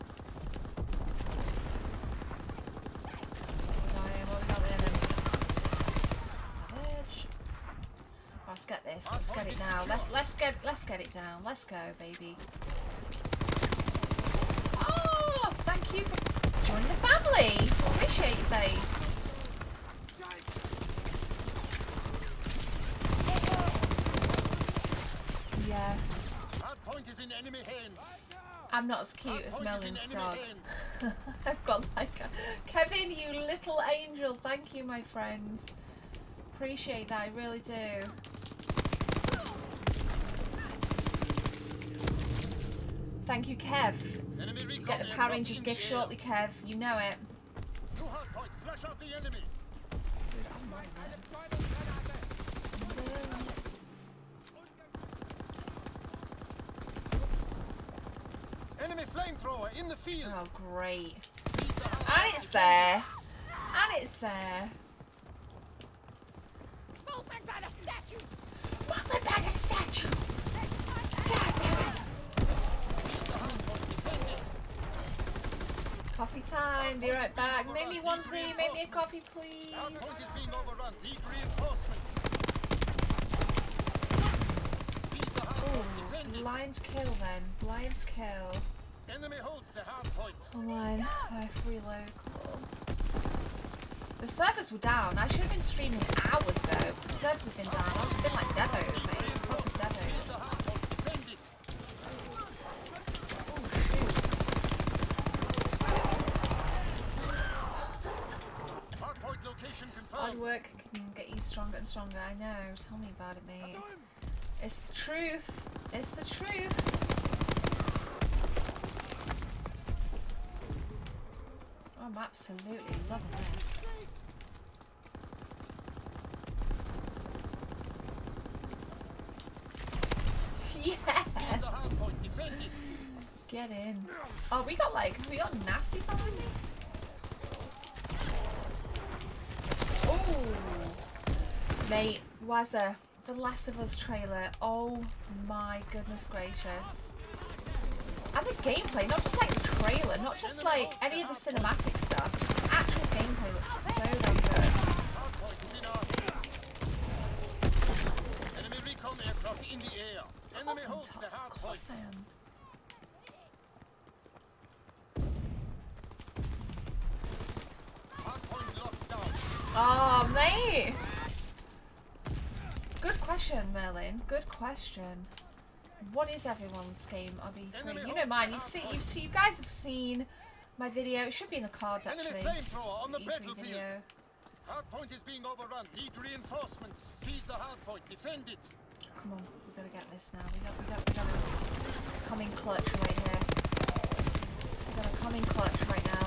What have we got there then? Savage. Let's get this. Let's get it now. Let's let's get let's get it down. Let's go, baby. Oh, thank you for joining the family. Appreciate your face. Yes. Hard point is in enemy hands. I'm not as cute as Hard point is in Merlin's enemy dog. hands. I've got like a... Kevin, you little angel. Thank you, my friend. Appreciate that. I really do. Thank you, Kev. Enemy recon Get the Power aircraft Rangers in gift the shortly, Kev. You know it. air. New hard point. Flash out the enemy. Dude, I'm loving this. I'm loving it. Oops. Enemy flamethrower in the field. Oh, great. Seize the hard And point. it's there. And it's there. Movement by the statue! Movement by the statue. God damn it. Coffee time. Be right back. Make me one Z. Make me a coffee, please. Hard point is being overrun. Need reinforcements. Seize the hard point. Defend Ooh, it. blind kill then. Blind kill. Enemy holds the hard point. Online. I free local. The servers were down. I should have been streaming hours ago. The servers have been down. I've been like Devo, mate. Proper Devo. Seize the hard point. Defend it. Oh, shoot. Hard point location Hard confirmed. work can get you stronger and stronger. I know. Tell me about it, mate. It's the truth. It's the truth. Oh, I'm absolutely loving this. Yes! Seize the hard point. Defend it. Get in. Oh, we got like, we got nasty following me. Oh, mate, Wazza, the Last of Us trailer. Oh my goodness gracious. And the gameplay, not just like the trailer, not just like any of the cinematic stuff, just the actual gameplay looks so damn good. Hard point is in our hands. recon aircraft in the air. Of Enemy course I'm holds top. the Of hard point. course I am. Hard point locked down. Oh, mate! Good question, Merlin. Good question. What is everyone's game of E three? You know mine. You've seen. You've seen. You guys have seen my video. It should be in the cards Enemy actually. flamethrower on the E three battlefield. video. Hard point is being overrun. Need reinforcements. Seize the hard point. Defend it. Come on, we gotta get this now. We got. We got. We gotta come in clutch right here. We gotta come in clutch right now.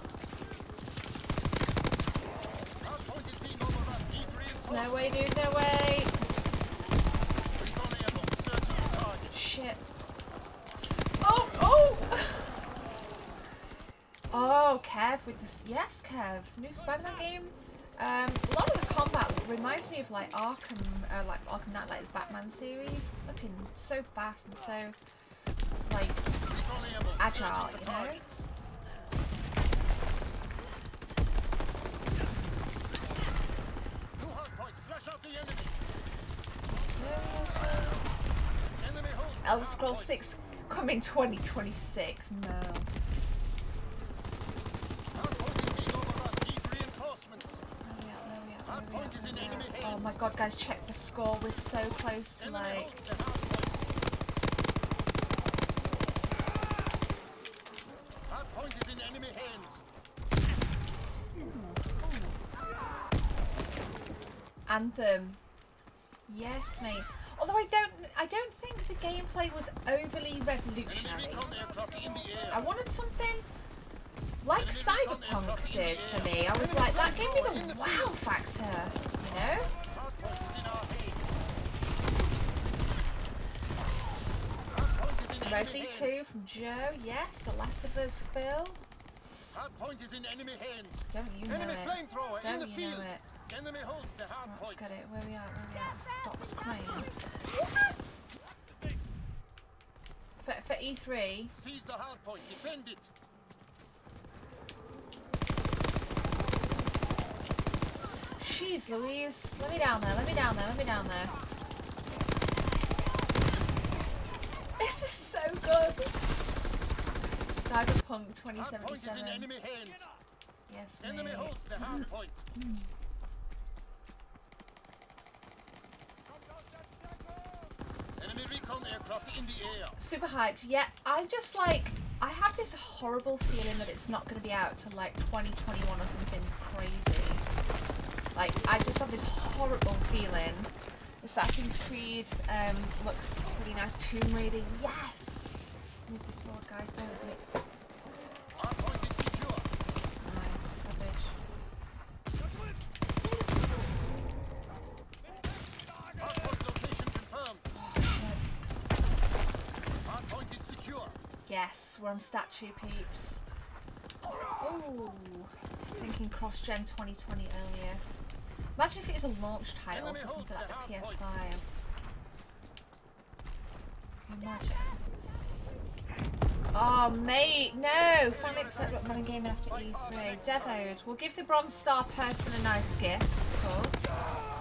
Hard point is being overrun. Need reinforcements. No way, dude. No way. Recon airborne. Searching the target. Shit. Oh, oh! Oh, Kev with this. Yes, Kev. New Spider-Man game. Um, a lot of the combat reminds me of like Arkham, uh, like Arkham Knight, like the Batman series. Looking so fast and so like Recon airborne. agile, Searching you for know? targets. New hard point. Flush out the enemy. Seriously? Enemy holds the Elder hard Scrolls point. six coming twenty twenty-six. No. Hard point is being overrun. Need reinforcements. Where we at? Where we at? Hard Where we point at? is in Where we enemy at? hands. Oh my god, guys, check the score. We're so close to Enemy like. holds the hard point. Hard point is in enemy hands. Anthem. Yes, mate. Although I don't, I don't think the gameplay was overly Enemy revolutionary. recon aircraft in the air. I wanted something like Enemy recon Cyberpunk aircraft in did the for air. me. I was Enemy like, that gave me flamethrower in the the wow field. factor, you know? Hard point is in our hands. Hard point is in enemy Resi hands. two from Joe. Yes, The Last of Us Phil. Hard point is in enemy hands. Don't you know Enemy it? flamethrower in Don't the you field. know it? Enemy holds the hard Right, let's point. get it. Where we at? Where we at? Doc's Crane. What? For, for E three. Seize the hard point. Defend it. Jeez Louise. Let me down there. Let me down there. Let me down there. This is so good. Cyberpunk twenty Hard point is in seventy-seven. enemy hands. Yes, Enemy mate. holds the hard point. Enemy recon aircraft in the air. Super hyped. Yeah, I just like, I have this horrible feeling that it's not going to be out till like twenty twenty-one or something crazy. Like, I just have this horrible feeling. Assassin's Creed um, looks pretty nice. Tomb Raider, yes! Move this forward, guys. Bear with me. Hard point is secure. Nice, savage. Hard point location confirmed. Oh, shit. Hard point is secure. Yes, we're on statue, peeps. Ooh. Thinking cross-gen twenty twenty earliest. Imagine if it is a launch title Enemy for holds something like the the hard P S point. five. Imagine. Oh, mate, no! Finally accept what running gaming after E three. Devoed. We'll give the Bronze Star person a nice gift, of course.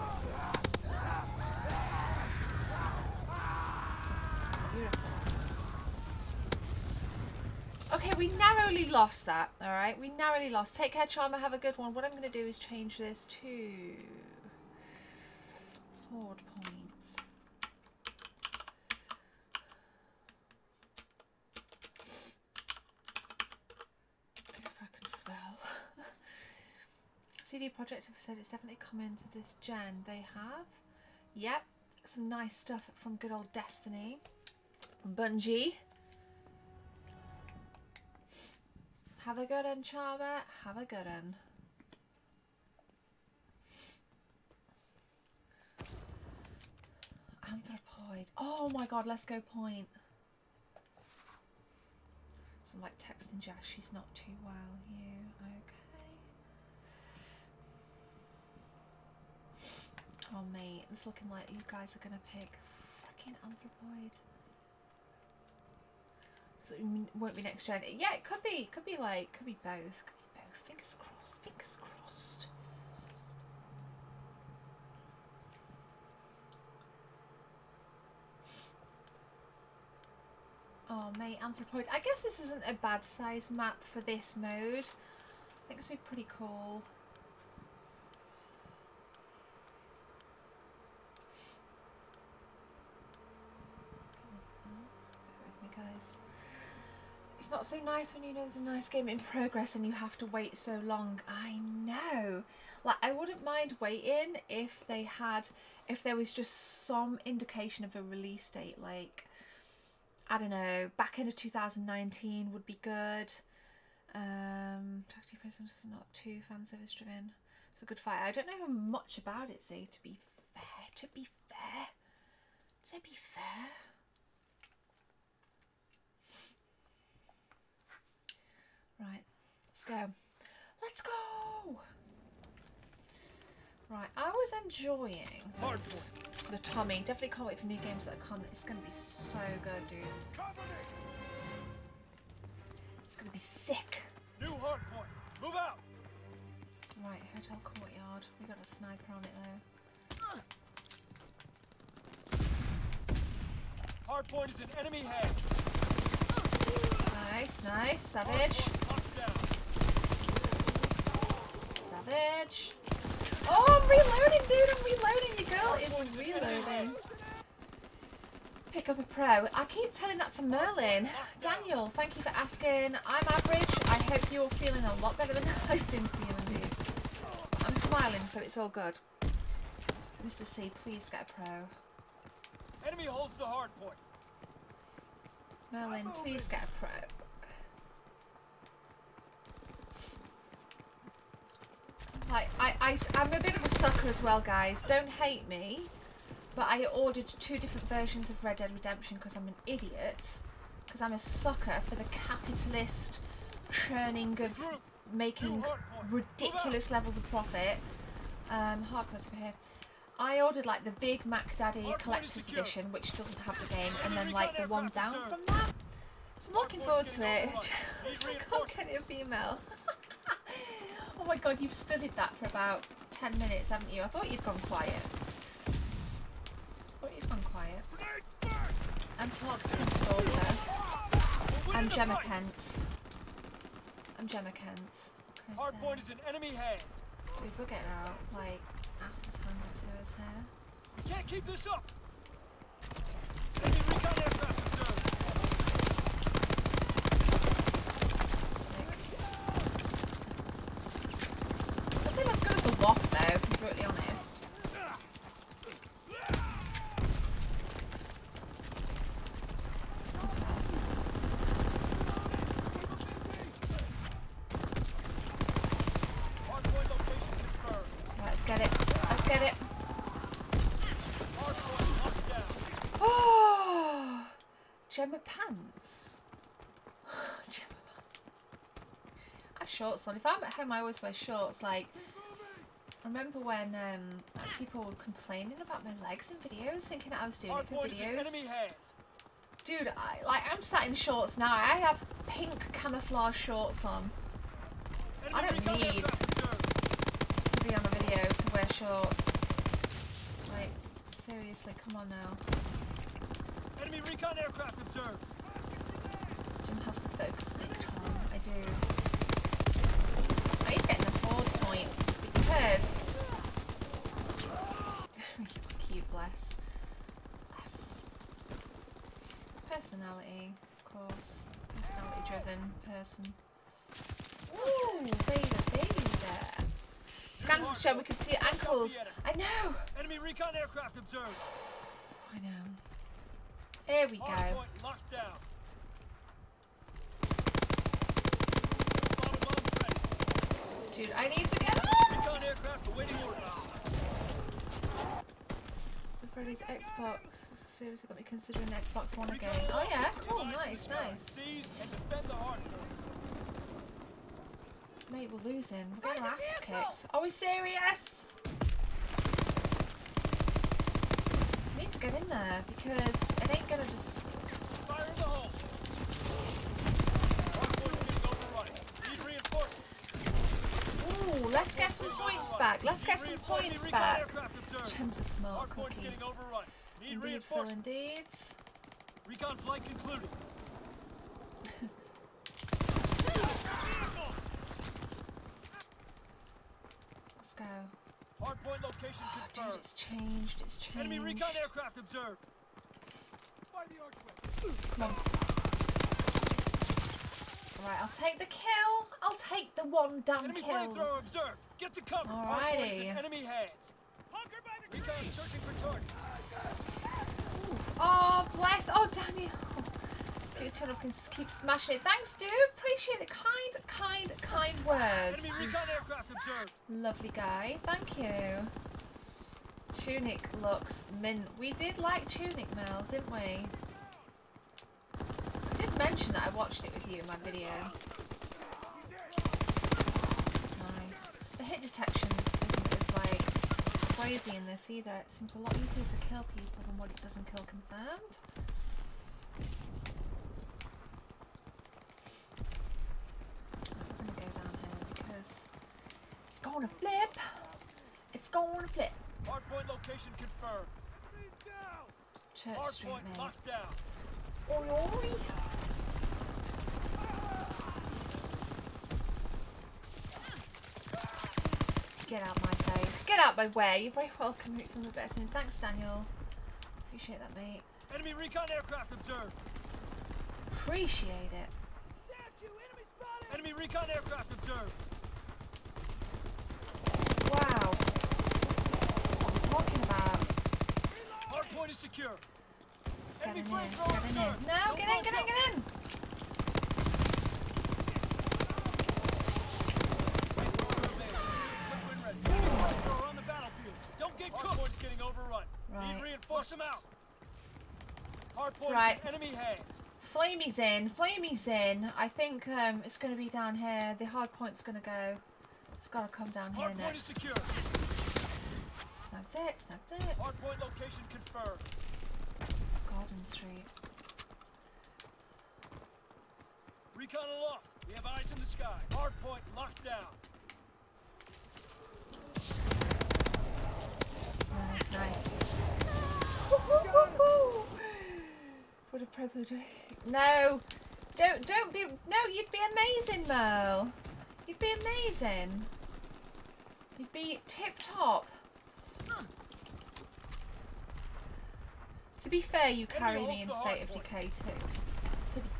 Beautiful. Okay, we narrowly lost that, alright? We narrowly lost. Take care, Charmer. Have a good one. What I'm going to do is change this to horde points. If I can spell. C D Projekt have said it's definitely come into this gen. They have. Yep. Some nice stuff from good old Destiny. From Bungie. Have a good one, Charmer. Have a good one. Anthropoid. Oh my god, let's go point. Some like texting Jazz. She's not too well. You okay? Oh mate, it's looking like you guys are gonna pick freaking Anthropoid. So it won't be next gen. Yeah, it could be. Could be like. Could be both. Could be both. Fingers crossed. Fingers crossed. Oh, mate, Anthropoid. I guess this isn't a bad size map for this mode. I think it's gonna be pretty cool. Bear with me, guys. It's not so nice when you know there's a nice game in progress and you have to wait so long. I know. Like, I wouldn't mind waiting if they had, if there was just some indication of a release date, like, I don't know, back into two thousand nineteen would be good. Um, Tactical Prisms is not too fan service driven. It's a good fight. I don't know much about it, Z, to be fair. To be fair. To be fair. Right, let's go. Let's go! Right, I was enjoying this, the Tommy. Definitely can't wait for new games that come. It's going to be so good, dude. It's going to be sick. New hard point. Move out. Right, Hotel Courtyard. We got a sniper on it though. Hard point is in enemy head. Nice, nice. Savage. Savage. Oh, I'm reloading, dude. I'm reloading. Your girl is reloading. Pick up a pro. I keep telling that to Merlin. Daniel, thank you for asking. I'm average. I hope you're feeling a lot better than I've been feeling, dude. I'm smiling, so it's all good. Mister C, please get a pro. Enemy holds the hard point. Merlin, please get a pro. Like, I, I, I'm a bit of a sucker as well, guys. Don't hate me. But I ordered two different versions of Red Dead Redemption because I'm an idiot. Because I'm a sucker for the capitalist churning of making ridiculous levels of profit. Um, hardcore's over here. I ordered like the Big Mac Daddy Collector's Edition, which doesn't have the game, and then like the one down from that. So I'm looking forward to it. I can't get it a female. Oh my god, you've studied that for about ten minutes, haven't you? I thought you'd gone quiet. I thought you'd gone quiet. I'm Parkinson's daughter. I'm Gemma Kent's. I'm Gemma Kent's. Hard point is in enemy hands. Dude, we'll get her out. Like, asses handed to us here. We can't keep this up. Enemy recon aircraft observed. I feel as good as the waft though, if I'm brutally honest. Right, let's get it. Let's get it. Oh, Gemma pants. Gemma pants. I have shorts on. If I'm at home, I always wear shorts. Like, I remember when um, like, people were complaining about my legs in videos, thinking that I was doing it for videos. Dude, I, like, I'm sat in shorts now. I have pink camouflage shorts on. I don't need to be on a video to wear shorts. Like, seriously, come on now. Enemy recon aircraft observed. Jim has the focus big time. I do. I need to get an horde point because you're cute, bless. Bless. Personality, of course. Personality driven person. Ooh, baby, baby there. Scan the show, we can see your ankles. I know. Enemy recon aircraft observed. I know. Here we go. Locked down. Dude, I need to get up. Recon aircraft awaiting orders. With Freddy's Xbox. This seriously got me considering the Xbox One again. Oh yeah, cool, nice, nice. Seize and defend the hard point. Mate, we're losing. We're getting our asses kicked. Are we serious? We need to get in there because it ain't gonna just. Fire in the hole. Hard point is overrun. Need reinforcements. Ooh, let's get some points back. Let's get some points back. Gems are smart, Hard point is cookie. getting overrun. Need Indeed, Phil, reinforcements. indeed. Recon flight concluded. go. Hardpoint location Oh, dude, confirmed. it's changed. It's changed. Enemy recon aircraft observed. By the archway. Come on. Right, I'll take the kill. I'll take the one damn Enemy kill. flamethrower observed. Get to cover. Alrighty. Hardpoint's in enemy hands. Hunker by the Recon searching for targets. Oh, bless. Oh, Daniel. You turn up and s- keep smashing it. Thanks, dude. Appreciate the kind, kind, kind words. Enemy recon aircraft observed. Lovely guy. Thank you. Tunic looks mint. We did like Tunic, Mel, didn't we? I did mention that I watched it with you in my video. Nice. The hit detection isn't as like crazy in this either. It seems a lot easier to kill people than what it does in Kill Confirmed. I'm gonna go down here because it's gonna flip. It's gonna flip. Hardpoint location confirmed. Church Street, Hardpoint mate. locked down. Oi, oi. Get out my face. Get out my way. You're very welcome Root from the best. Thanks, Daniel. Appreciate that, mate. Enemy recon aircraft observed. Appreciate it. Enemy recon aircraft observed. Wow. What I'm talking about. Hardpoint is secure. Let's get in Enemy here. flamethrower Let's get in here. observed. No, Don't get in, block get in, up. get in. Flamethrower on the battlefield. Don't get cooked. Hardpoint's getting overrun. Right. Need reinforce them out. Hardpoint's right. in enemy hands. Flamey's in. Flamey's in. I think um, it's going to be down here. The hard point's going to go. It's got to come down here Hardpoint is next. secure. Snagged it. Snagged it. Hardpoint location confirmed. Garden Street. Recon aloft. We have eyes in the sky. Hardpoint locked down. Nice, nice. Woo-hoo-hoo-hoo. What a privilege. No, don't, don't be. No, you'd be amazing, Merle. You'd be amazing. You'd be tip top. To be fair, you carry me in State of Decay too. To be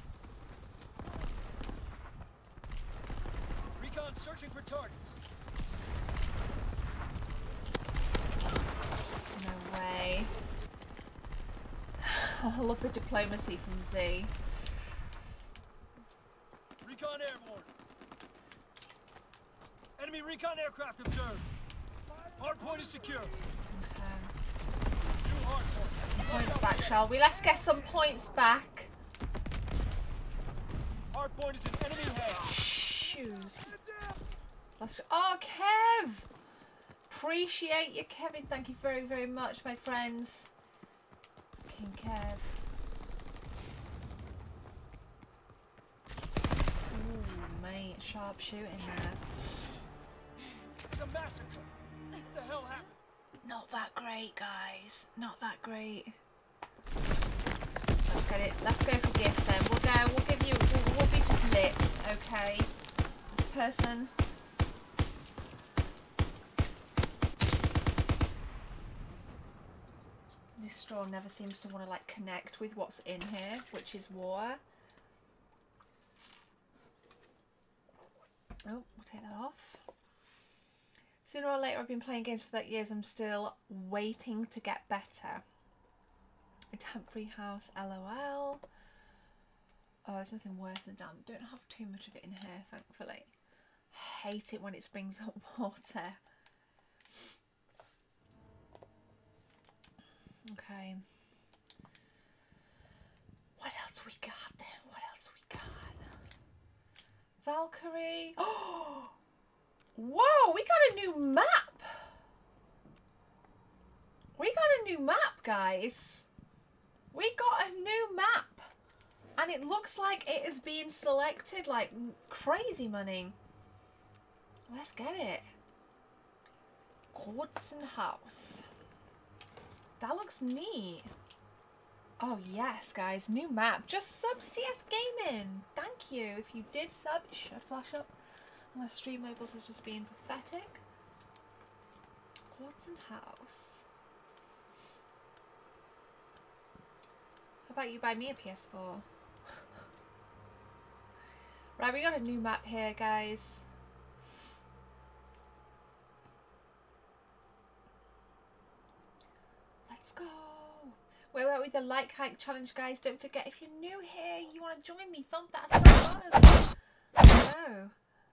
Recon searching for targets. No way. I love the diplomacy from Z. Recon airborne. Enemy recon aircraft observed. Hardpoint is secure. Okay. Two hardpoints. Points back, shall we? Let's get some points back. Hardpoint is in enemy hands. Shoes. Let's. Oh, Kev! Appreciate you, Kevin. Thank you very, very much, my friends. King Kev. Ooh, mate. Sharp shooting there. It's a massacre. What the hell happened? Not that great, guys. Not that great. Let's get it. Let's go for gift then. We'll go. We'll give you. We'll, we'll be just lit, okay? This person. This straw never seems to want to like connect with what's in here, which is water. Oh, we'll take that off. Sooner or later, I've been playing games for that years. I'm still waiting to get better. A temporary house, lol. Oh, there's nothing worse than damp. Don't have too much of it in here, thankfully. Hate it when it springs up water. Okay. What else we got then? What else we got? Valkyrie. Oh! Whoa, we got a new map. We got a new map, guys. We got a new map. And it looks like it is being selected like crazy money. Let's get it. Gordson House. That looks neat. Oh yes, guys, new map. Just sub C S Gaming. Thank you. If you did sub, it should flash up. Unless Stream Labels is just being pathetic. Fortson House. How about you buy me a P S four? Right, we got a new map here, guys. Let's go. Where were we? The like hike challenge, guys. Don't forget, if you're new here, you want to join me, thump that subscribe button. Let's go.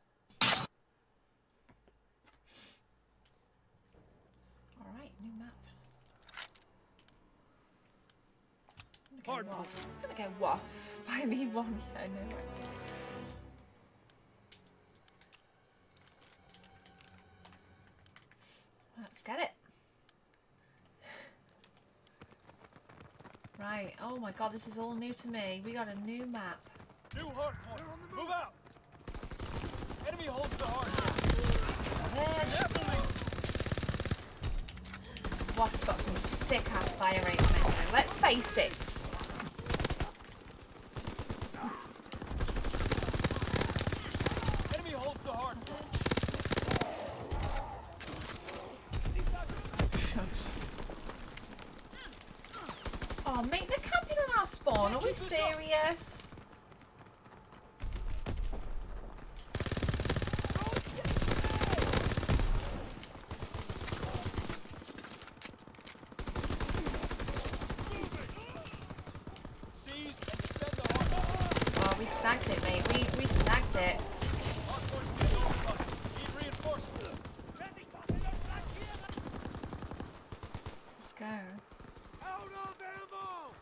Alright, new map. I'm gonna go waff. I'm gonna go waff. Buy me one. Yeah, I know. Let's get it. Right. Oh my god, this is all new to me. We got a new map. New hard point. Move out. Enemy holds the hard point. Waff's got some sick ass fire rate on it though. Let's face it. Enemy holds the hard point. Oh mate, they're camping on our spawn. Are we serious? Oh, we snagged it, mate. We we snagged it. Let's go. Out of ammo!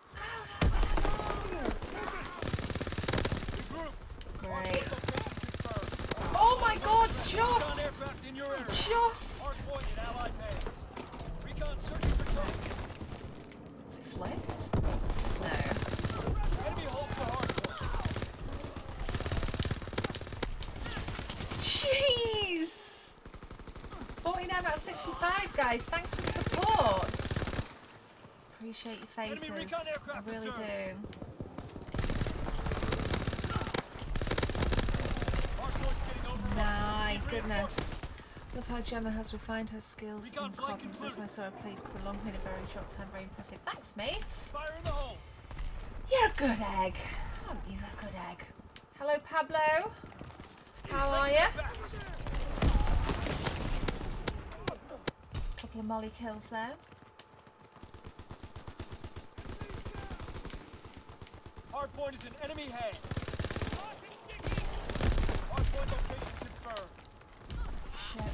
Great. Oh my god, just! Just! Is it flipped? No. Jeez! forty-nine out of sixty-five, guys. Thanks for the support. Appreciate your faces. I really do. My goodness. Love how Gemma has refined her skills in C O D. The first time I saw her play for a long in a very short time. Very impressive. Thanks, mates. You're a good egg. Aren't you a good egg? Hello, Pablo. How are you? Couple of molly kills there. Hardpoint is an enemy head. Hardpoint location confirmed. Shit.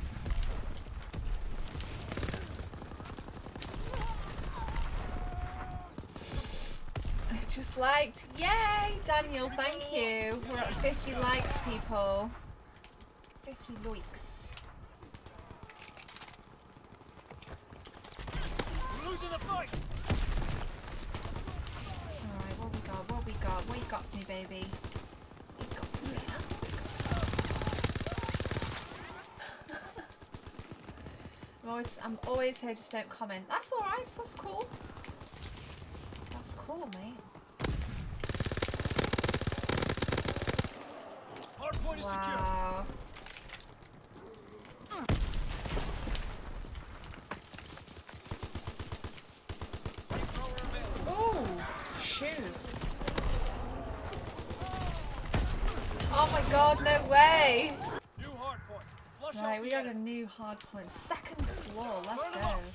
I just liked. Yay, Daniel, thank you. We're at fifty likes, people. fifty likes. We're losing the fight. Alright, what we got? What we got? What you got for me, baby? What you got for me, huh? I'm always, I'm always here, just don't comment. That's alright, that's cool. That's cool, mate. Hardpoint is secure. Wow. Oh, shoes. Oh my god, no way. New hardpoint. Flush Right, out we the got a enemy. new hard point. Second floor, let's Burn 'em go. up.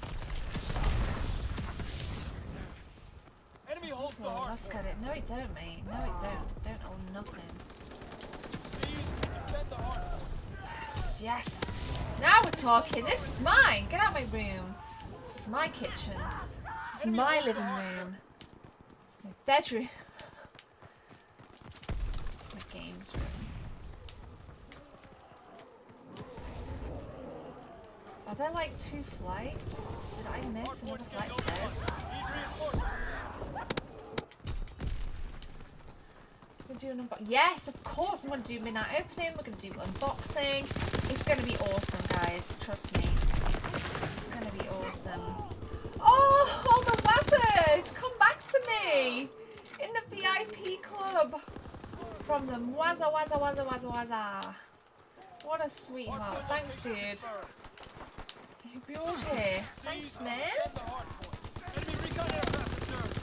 Enemy holds the Floor, hardpoint. let's get it. No, it don't, mate. No, it don't. Don't own nothing. Seize and defend the hardpoint. Yes, yes. Now we're talking. This is mine. Get out of my room. This is my kitchen. This is my living room. It's my bedroom. It's my games room. Are there like two flights? Did I miss another flight stairs? Need reinforcements. We're doing an unboxing. Yes, of course. I'm going to do midnight opening. We're going to do unboxing. It's going to be awesome, guys. Trust me. It's going to be awesome. Oh, all the Wazzers! Come back to me! In the V I P club. From the Wazza, Wazza, Wazza, Wazza, Wazza. What a sweetheart. Thanks, dude. You built here. Thanks, man. Defend the hard point. Enemy recon aircraft observed.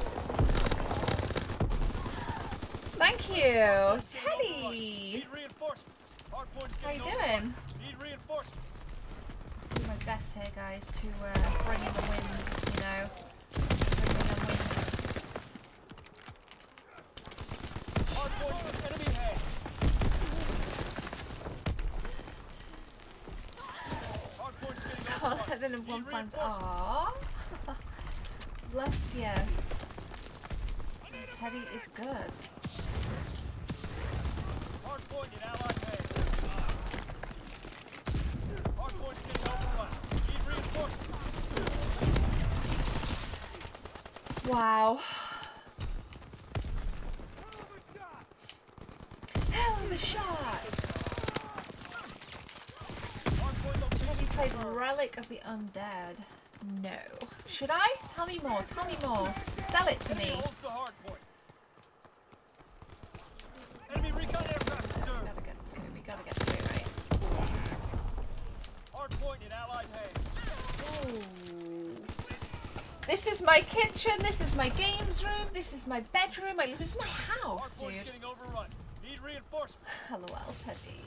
Thank you, Teddy. Need reinforcements. Hard point is How you getting doing? overrun. Need reinforcements. Do my best here, guys, to uh, bring in the wins. You know, bring in the wins. Hard point is in enemy hands. Hard point is getting Oh, overrun. then in one Need plant. reinforcements. Aww. Bless you. Teddy is good. Hard point in allied hands. Hard point is getting overrun. Need reinforcements. Wow. Hell of a shot. Hard point Have location you played confirmed. Relic of the Undead? No. Should I? Tell me more. Tell me more. Sell it to Enemy me. holds the hard point. Enemy recon aircraft observed. Gotta get through. We gotta get through, right? Hard point in allied hands. Ooh. This is my kitchen. This is my games room. This is my bedroom. I, this is my Hard house, point is dude. getting overrun. Need reinforcements. LOL, Teddy.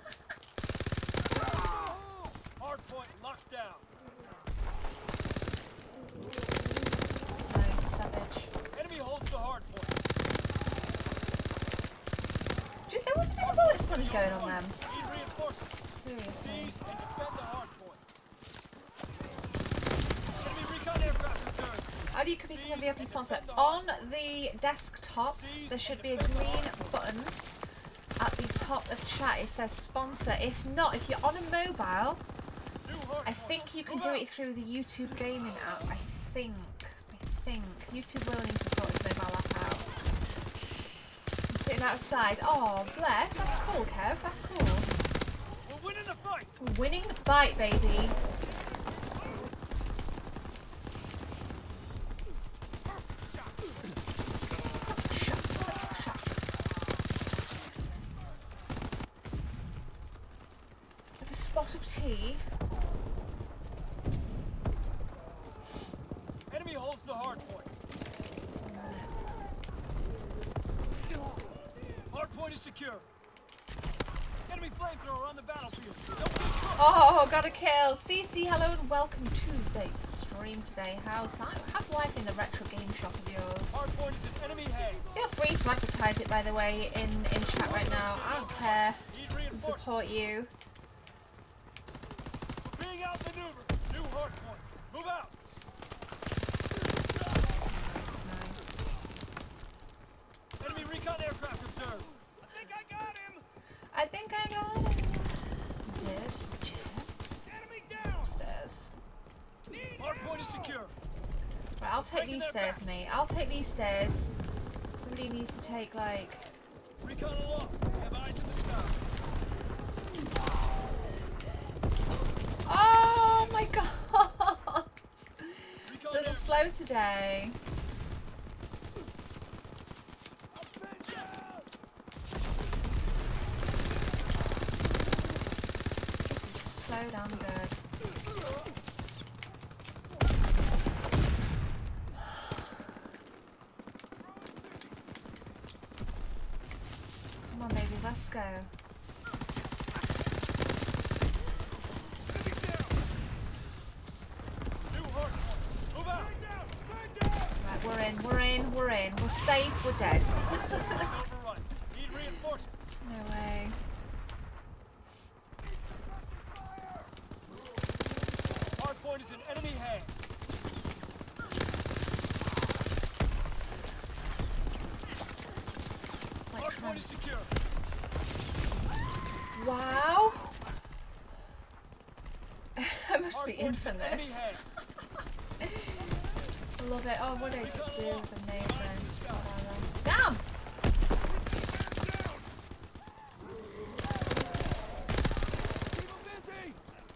Hard point locked down. Nice, savage. Enemy holds the hard point. Dude, there wasn't any bullet sponge going on them. Need reinforcements. Seriously. Seize and defend the hard point. Enemy recon aircraft observed. How do you become the open sponsor? On the desktop, there should be a green button at the top of chat. It says sponsor. If not, if you're on a mobile, New hard I point. think you can Move do out. it through the YouTube gaming app. I think. I think. YouTube will need to sort his mobile app out. I'm sitting outside. Oh, bless. That's cool, Kev. That's cool. We're winning the fight. We're winning the fight, baby. Like a spot of tea. Enemy holds the hard point. Hard point is secure. Enemy flamethrower on the battlefield. Don't be cooked. Oh, got a kill. Cece, hello and welcome to the stream today. How's how's life in the retro game shop of yours? Hard point is in enemy hands. Feel free to advertise it, by the way, in, in chat right now. I don't care. Need I reinforcements. support you. Being outmaneuvered. New hard point. Move out. That's nice. Enemy recon aircraft observed. I think I got him. I think I got it. Did. Enemy down. Stairs. Hard point is secure. Right, I'll take these stairs, mate. I'll take these stairs. Somebody needs to take, like... Recon aloft. We have eyes in the sky. Oh my god! Recon A little air- slow today. This is so damn good. Come on, baby, let's go. New hard point. Move out. Right, we're in, we're in, we're in. We're safe, we're dead. Overrun. Need reinforcements. No way. Hard point is in enemy hands. Like, Hard point is secure. wow. I must Hard be point in is for in enemy this. hands. I love it. Oh, what did I just do with the name Eyes in the sky. Damn! Keep 'em busy.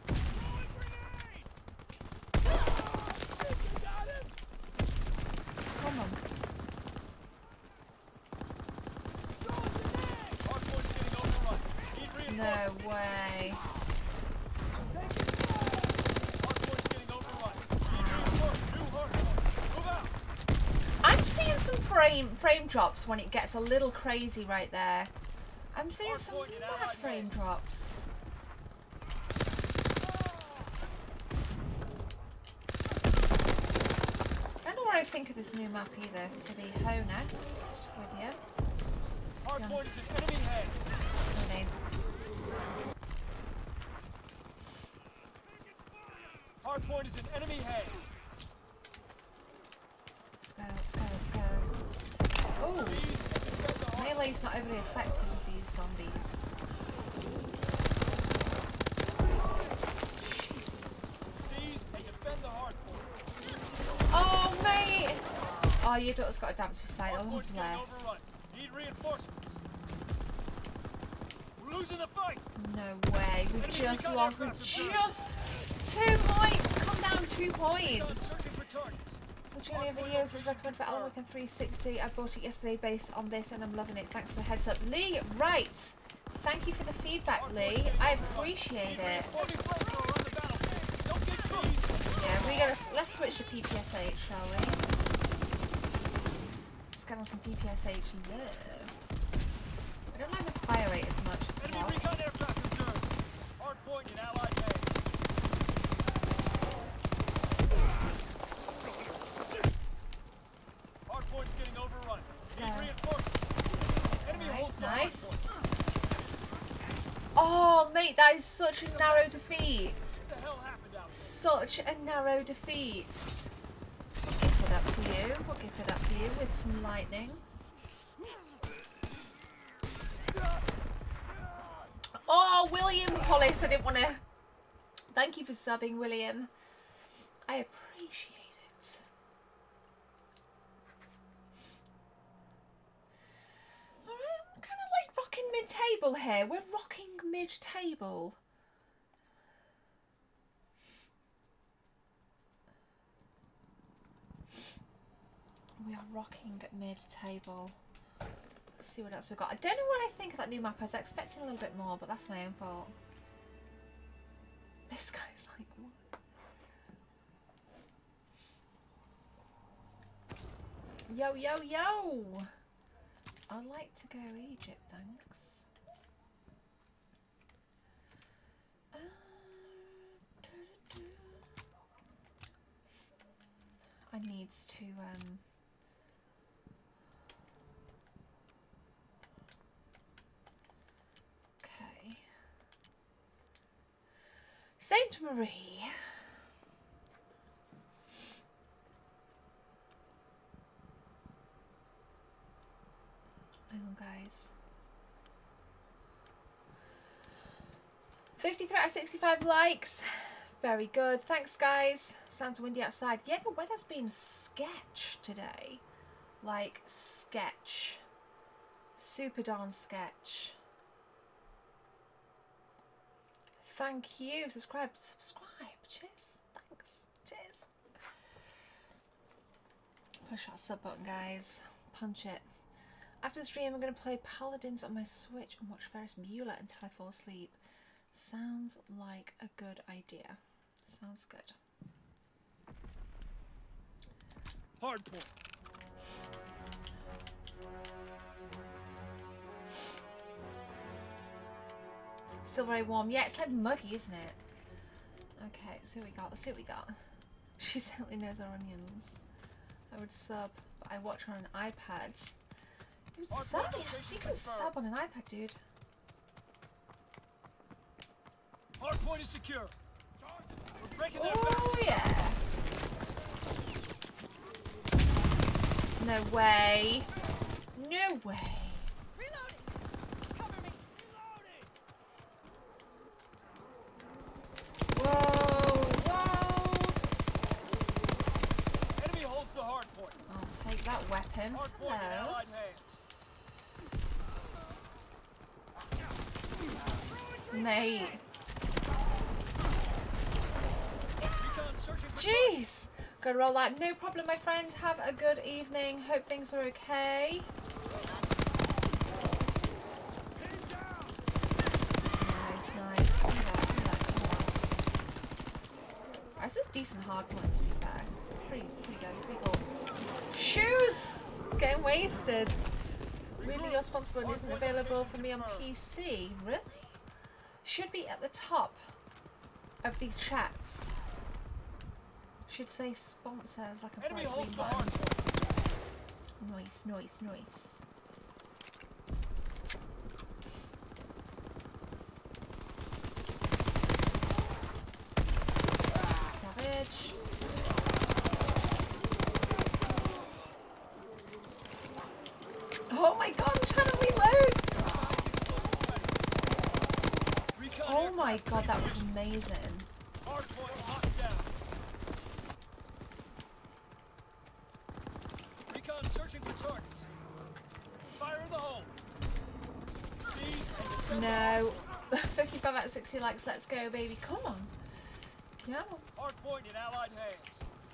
Come on. Hard point is getting overrun. Need No reinforcements. way. frame frame drops when it gets a little crazy right there. I'm seeing some mad frame drops. I don't know what I think of this new map either. To be Honest with you. Hardpoint is an enemy head. Really. Hardpoint is an enemy head. Let's go, let's go, let's go. Oh, melee's not overly effective with these zombies. Seize and defend the hardpoint. Oh, mate! Oh, your daughter's got a dance recital. Oh, Hardpoint's getting bless. overrun. Need reinforcements. We're losing the fight. No way. We've just lost. We've just two points. Come down two points. Searching for targets. So Julia videos is recommended for Alan Wake three sixty. I bought it yesterday based on this and I'm loving it. Thanks for the heads up. Lee, right. Thank you for the feedback, Lee. I appreciate it. Enemy flamethrower on the battlefield. Don't get caught. Yeah, we gotta let's switch to P P S H, shall we? Let's get on some P P S H love. I don't like the fire rate as much as Enemy well. recon aircraft observed. Hardpoint in allied base. Hardpoint's getting overrun. Need Go. reinforcements. Enemy Nice, holds the nice. hardpoint. Oh, mate, that is such a narrow defeat. What the hell happened out there? Such a narrow defeat. We'll give it up for you. We'll give it up for you with some lightning. Oh, William Hollis, I didn't want to... Thank you for subbing, William. I appreciate it. Alright, I'm kind of like rocking mid-table here. We're rocking mid-table. We are rocking mid-table. Let's see what else we've got. I don't know what I think of that new map. I was expecting a little bit more, but that's my own fault. This guy's like, what? Yo, yo, yo! I'd like to go Egypt, thanks. Uh, doo-doo-doo. I need to, um... okay. Saint Marie. Hang on, guys. fifty-three out of sixty-five likes. Very good. Thanks, guys. Sounds windy outside. Yeah, the weather's been sketch today. Like, sketch. Super darn sketch. Thank you. Subscribe. Subscribe. Cheers. Thanks. Cheers. Push that sub button, guys. Punch it. After the stream, I'm going to play Paladins on my Switch and watch Ferris Bueller until I fall asleep. Sounds like a good idea. Sounds good. Hardpoint. Still very warm. Yeah, it's like muggy, isn't it? Okay, let's see what we got. Let's see what we got. She certainly knows our onions. I would sub, but I watch her on an iPad. You would sub? Yes, you can sub on an iPad, dude. Hardpoint is secure. We're breaking their Oh, backs. yeah. No way. No way. Reloading! Cover me! Whoa, whoa. Enemy holds the hardpoint. I'll take that weapon. Hardpoint in Hello. allied hands. Mate. Recon searching for Jeez. Gotta roll that. No problem, my friend. Have a good evening. Hope things are okay. Nice, nice. Look at that, look at that, look at that. This is decent hard point, to be fair. It's pretty, pretty good, pretty cool. Shoes! Getting wasted. Really, your sponsor button isn't available for me on P C. Really? Should be at the top of the chats. Should say sponsors like a Enemy bright holds green the button. hard point. Nice, nice, nice. Savage. Oh my god, I'm trying to reload! Recon Oh my aircraft god, that in was position. amazing. Hard point locked down. Recon searching for targets. Fire in the hole. Seize and defend. No. fifty-five out of sixty likes, let's go baby, come on. Yeah. Hard point in Allied hands.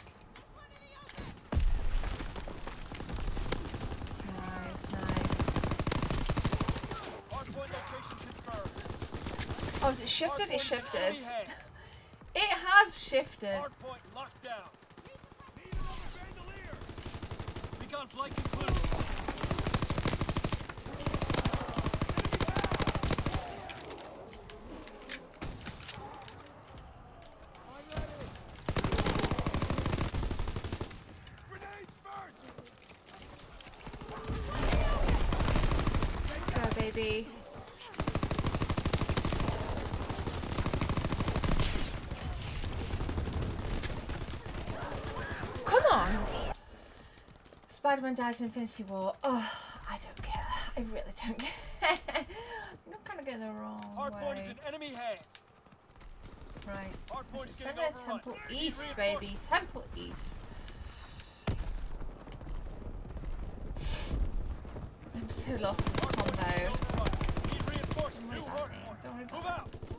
Nice, nice. Hard point location confirmed. Oh, is it shifted? Hard It point in shifted. enemy hands. It has shifted. Hard point locked down. Recon flight concluded. Let's go baby. Come on! Spider-Man dies in Infinity War. Oh, I don't care. I really don't care. I'm kind of going the wrong Hard point is way. in enemy hands. Right. Hard point Is is it getting Center overrun. Temple Need East, reinforcements. baby. Temple East. I'm so lost with this Hard point is combo. getting overrun. Need reinforcements. Don't worry New about hard me. point. Don't worry Move about out. me.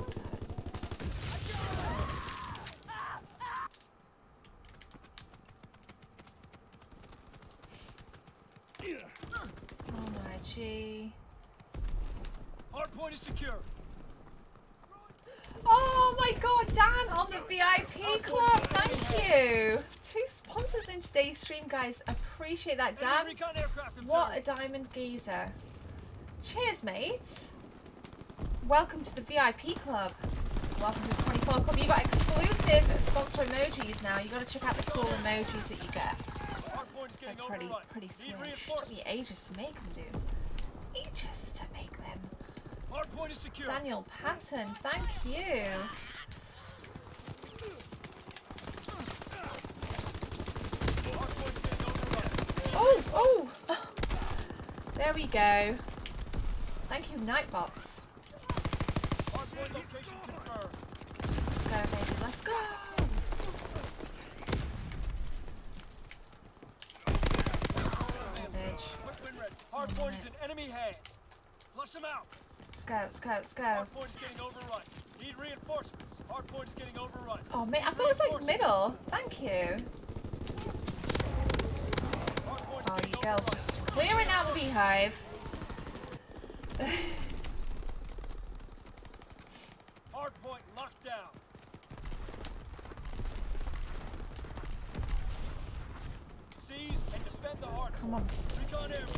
Oh my gee. Hard point is secure. Oh my god, Dan on the V I P club. Thank you. Two sponsors in today's stream, guys. Appreciate that, Dan. Enemy recon aircraft What a observed. diamond geezer. Cheers, mates. Welcome to the V I P club. Welcome to the twenty-four club. You got exclusive sponsor emojis now. You got to check out the cool emojis that you get. Hard point is They're getting pretty, overrun. pretty Need swish. Took reinforcements. me ages to make them, dude. Ages to make them. Hard point is secure. Daniel Patton, thank you. Hard point is getting overrun. Oh, oh. There we go. Thank you, Nightbots. Hard point location confirmed. Let's go, baby. Let's go. Savage. Quick win ready. Hard point is in enemy hands. Flush them out. Let's go, let's go, let's go. Hard point is getting overrun. Need reinforcements. Hard point is getting overrun. Oh, mate, I thought it was like middle. Thank you. Hard point is Oh, getting you girls overrun. just clearing out the beehive. Hard point locked down. Seize and defend the hard Come on. Recon air.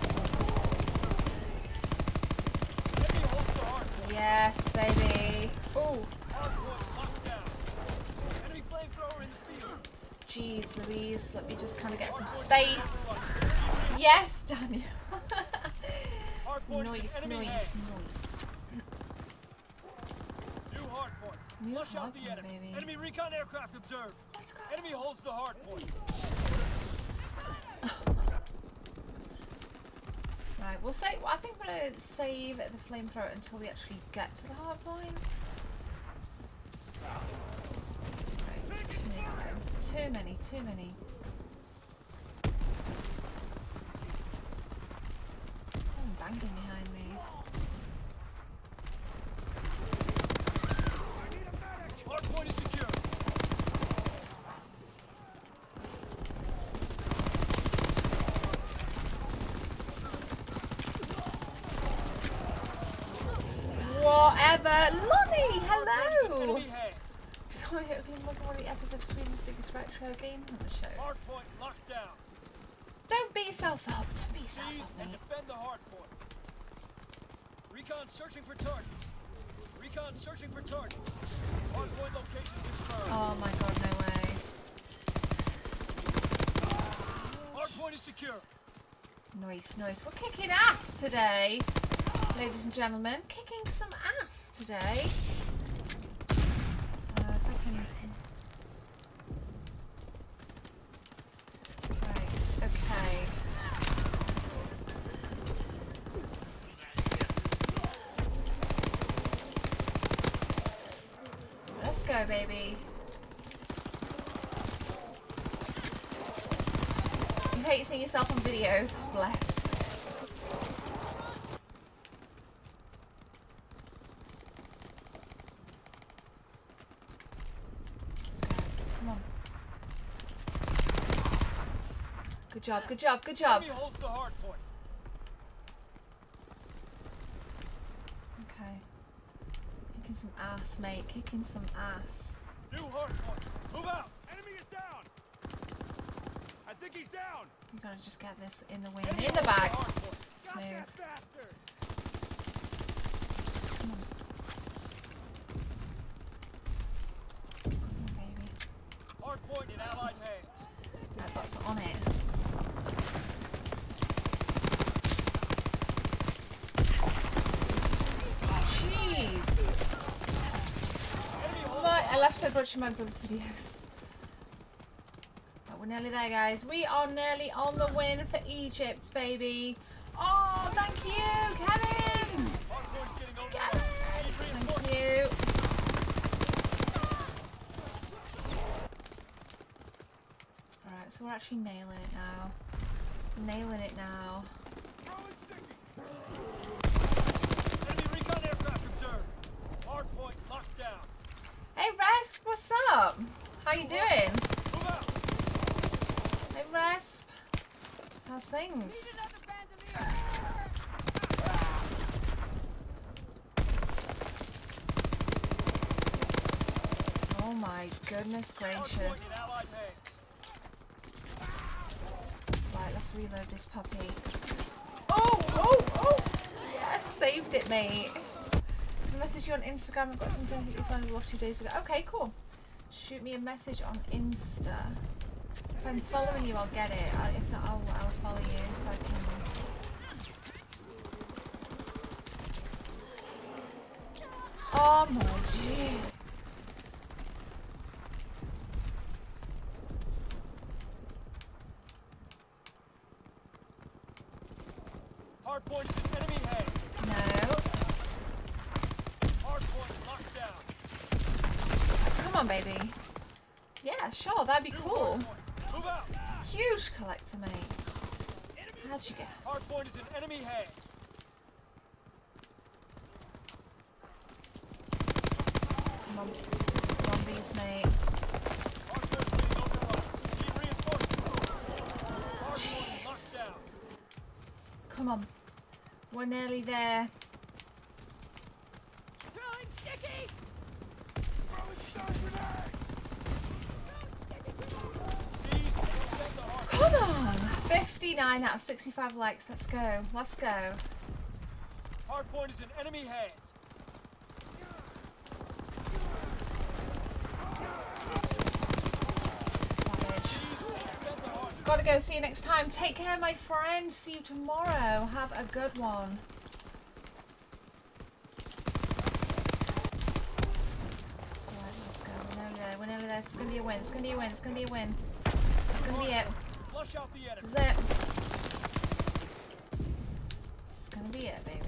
Enemy holds the hard point. Yes, baby. Oh, Hard point locked down. Enemy flamethrower in the field. jeez, Louise. Let me just kind of get some space. Yes, Daniel. Hard point is Noise, in enemy noise, hands. noise. New hard point. New Flush out hard the point, enemy. baby. Enemy recon aircraft observed. Let's go. Enemy holds the hard point. Right, we'll say. I think we're gonna save the flamethrower until we actually get to the hard point. Right, too many, too many, too many. Someone banging behind me. Hard point is secure. Whatever. Lonnie, Hard point is in hello. enemy hands. Sorry, it was one of the episodes of Sweden's biggest retro game on the show. Hard point locked down. Don't beat yourself up. Don't beat yourself Seize up, and mate. defend the hard point. Recon searching for targets. Recon searching for targets. Hard point location confirmed. Oh my god, no way. Hard point is secure. Nice, nice. We're kicking ass today, ladies and gentlemen. Kicking some ass today. Uh, if I can... Right, okay. Let's go, baby. You hate seeing yourself on videos. Bless. Let's go. Come on. Good job, good job, good job. Enemy holds the hard point. Okay. Kicking some ass, mate. Kicking some ass. New hard point. Move out. Enemy is down. I think he's down. You gotta just get this in the wing, Enemy in the holds bag. hard point. Smooth. bastard. Come on. Come on, baby. Hard point in allied hands. I've got some on it. Jeez. Enemy holds Right, I left so watching my brother's videos. But we're nearly there, guys. We are nearly on the win for Egypt, baby. Oh, thank you, Kevin. hard point's getting over. Kevin. Need reinforcements. Thank you. Alright, so we're actually nailing it now. Nailing it now. Enemy recon aircraft observed. Hard point locked down. Hey, Resp, what's up? How you doing? Move out. Hey, Resp. How's things? Oh my goodness Hard point gracious. in allied hands. Right, let's reload this puppy. Oh, oh, oh! Yes, saved it, mate. I messaged you on Instagram. I've got something that you found off two days ago. Okay, cool. Shoot me a message on Insta. If I'm following you, I'll get it. I, if not, I'll, I'll follow you so I can. Oh my gee. Hard point is in enemy hands. No. Hard point locked down. Come on, baby. Yeah, sure, that'd be cool. Move out. Huge collector, mate. How'd you guess? Hard point is in enemy hands. Come on. Come on, bees, mate. Hard point's getting overrun. Need reinforcements. Hard point locked down. Come on. We're nearly there. Throwing sticky! Seize and defend the hard Come on. fifty-nine out of sixty-five likes. Let's go. Let's go. Hard point is in enemy hands. Savage. Seize and defend the hard. Gotta go. See you next time. Take care, my friend. See you tomorrow. Have a good one. Right, let's go. We're nearly there. We're nearly there. It's gonna be a win. It's gonna be a win. It's gonna be a win. It's gonna be it. Flush out the This enemy. is it. This is gonna be it, baby.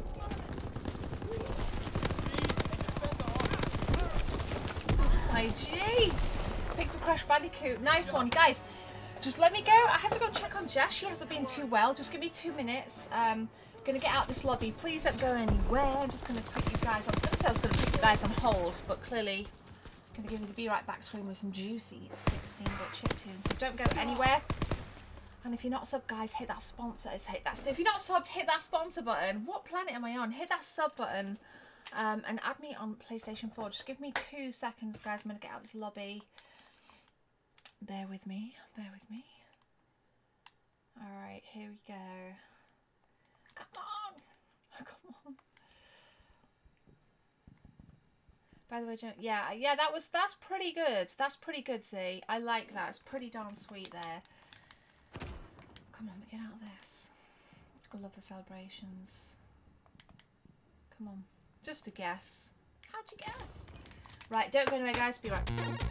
Seize and defend the hard. My G! Picked a Crash Bandicoot. Nice one. Guys, just let me go. I have to go and check on Jess. She hasn't been too well. Just give me two minutes. Um, gonna get out this lobby. Please don't go anywhere. I'm just gonna put you guys, I was gonna say I was gonna put you guys on hold, but clearly I'm gonna give you the Be Right Back screen with some juicy sixteen bit chiptunes. So don't go anywhere. And if you're not subbed, guys, hit that sponsor. Hit that. So if you're not subbed, hit that sponsor button. What planet am I on? Hit that sub button. Um, and add me on PlayStation four. Just give me two seconds, guys. I'm going to get out of this lobby. Bear with me. Bear with me. Alright, here we go. Come on! Come on. By the way, Jen, yeah, yeah, that was, that's pretty good. That's pretty good, Z. I like that. It's pretty darn sweet there. Come on, get out of this. I love the celebrations. Come on. Just a guess. How'd you guess? Right, don't go anywhere, guys. Be right back.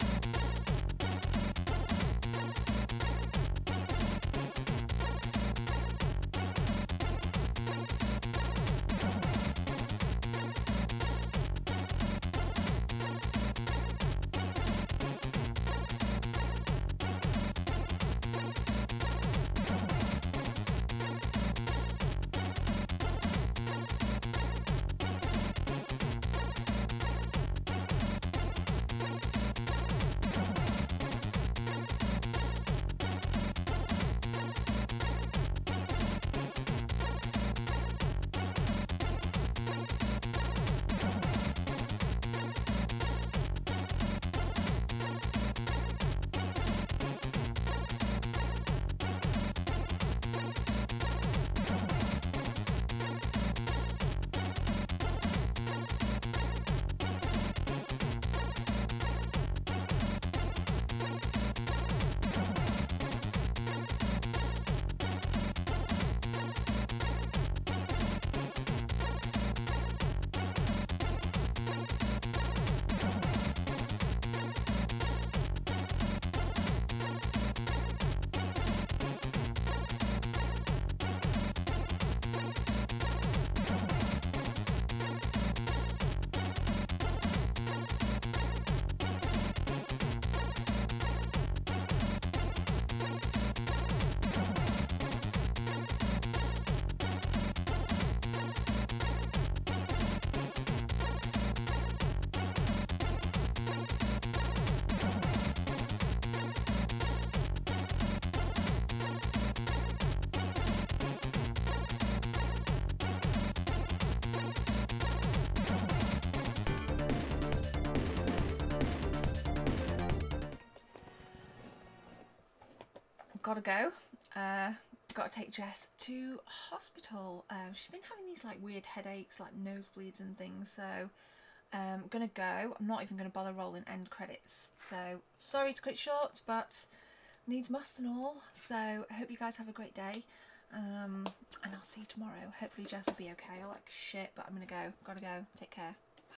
Gotta go. Uh, gotta take Jess to hospital. Um, she's been having these like weird headaches, like nosebleeds and things. So um, gonna go. I'm not even gonna bother rolling end credits. So sorry to cut it short, but needs must and all. So I hope you guys have a great day. Um, and I'll see you tomorrow. Hopefully Jess will be okay. I like shit, but I'm gonna go. Gotta go. Take care.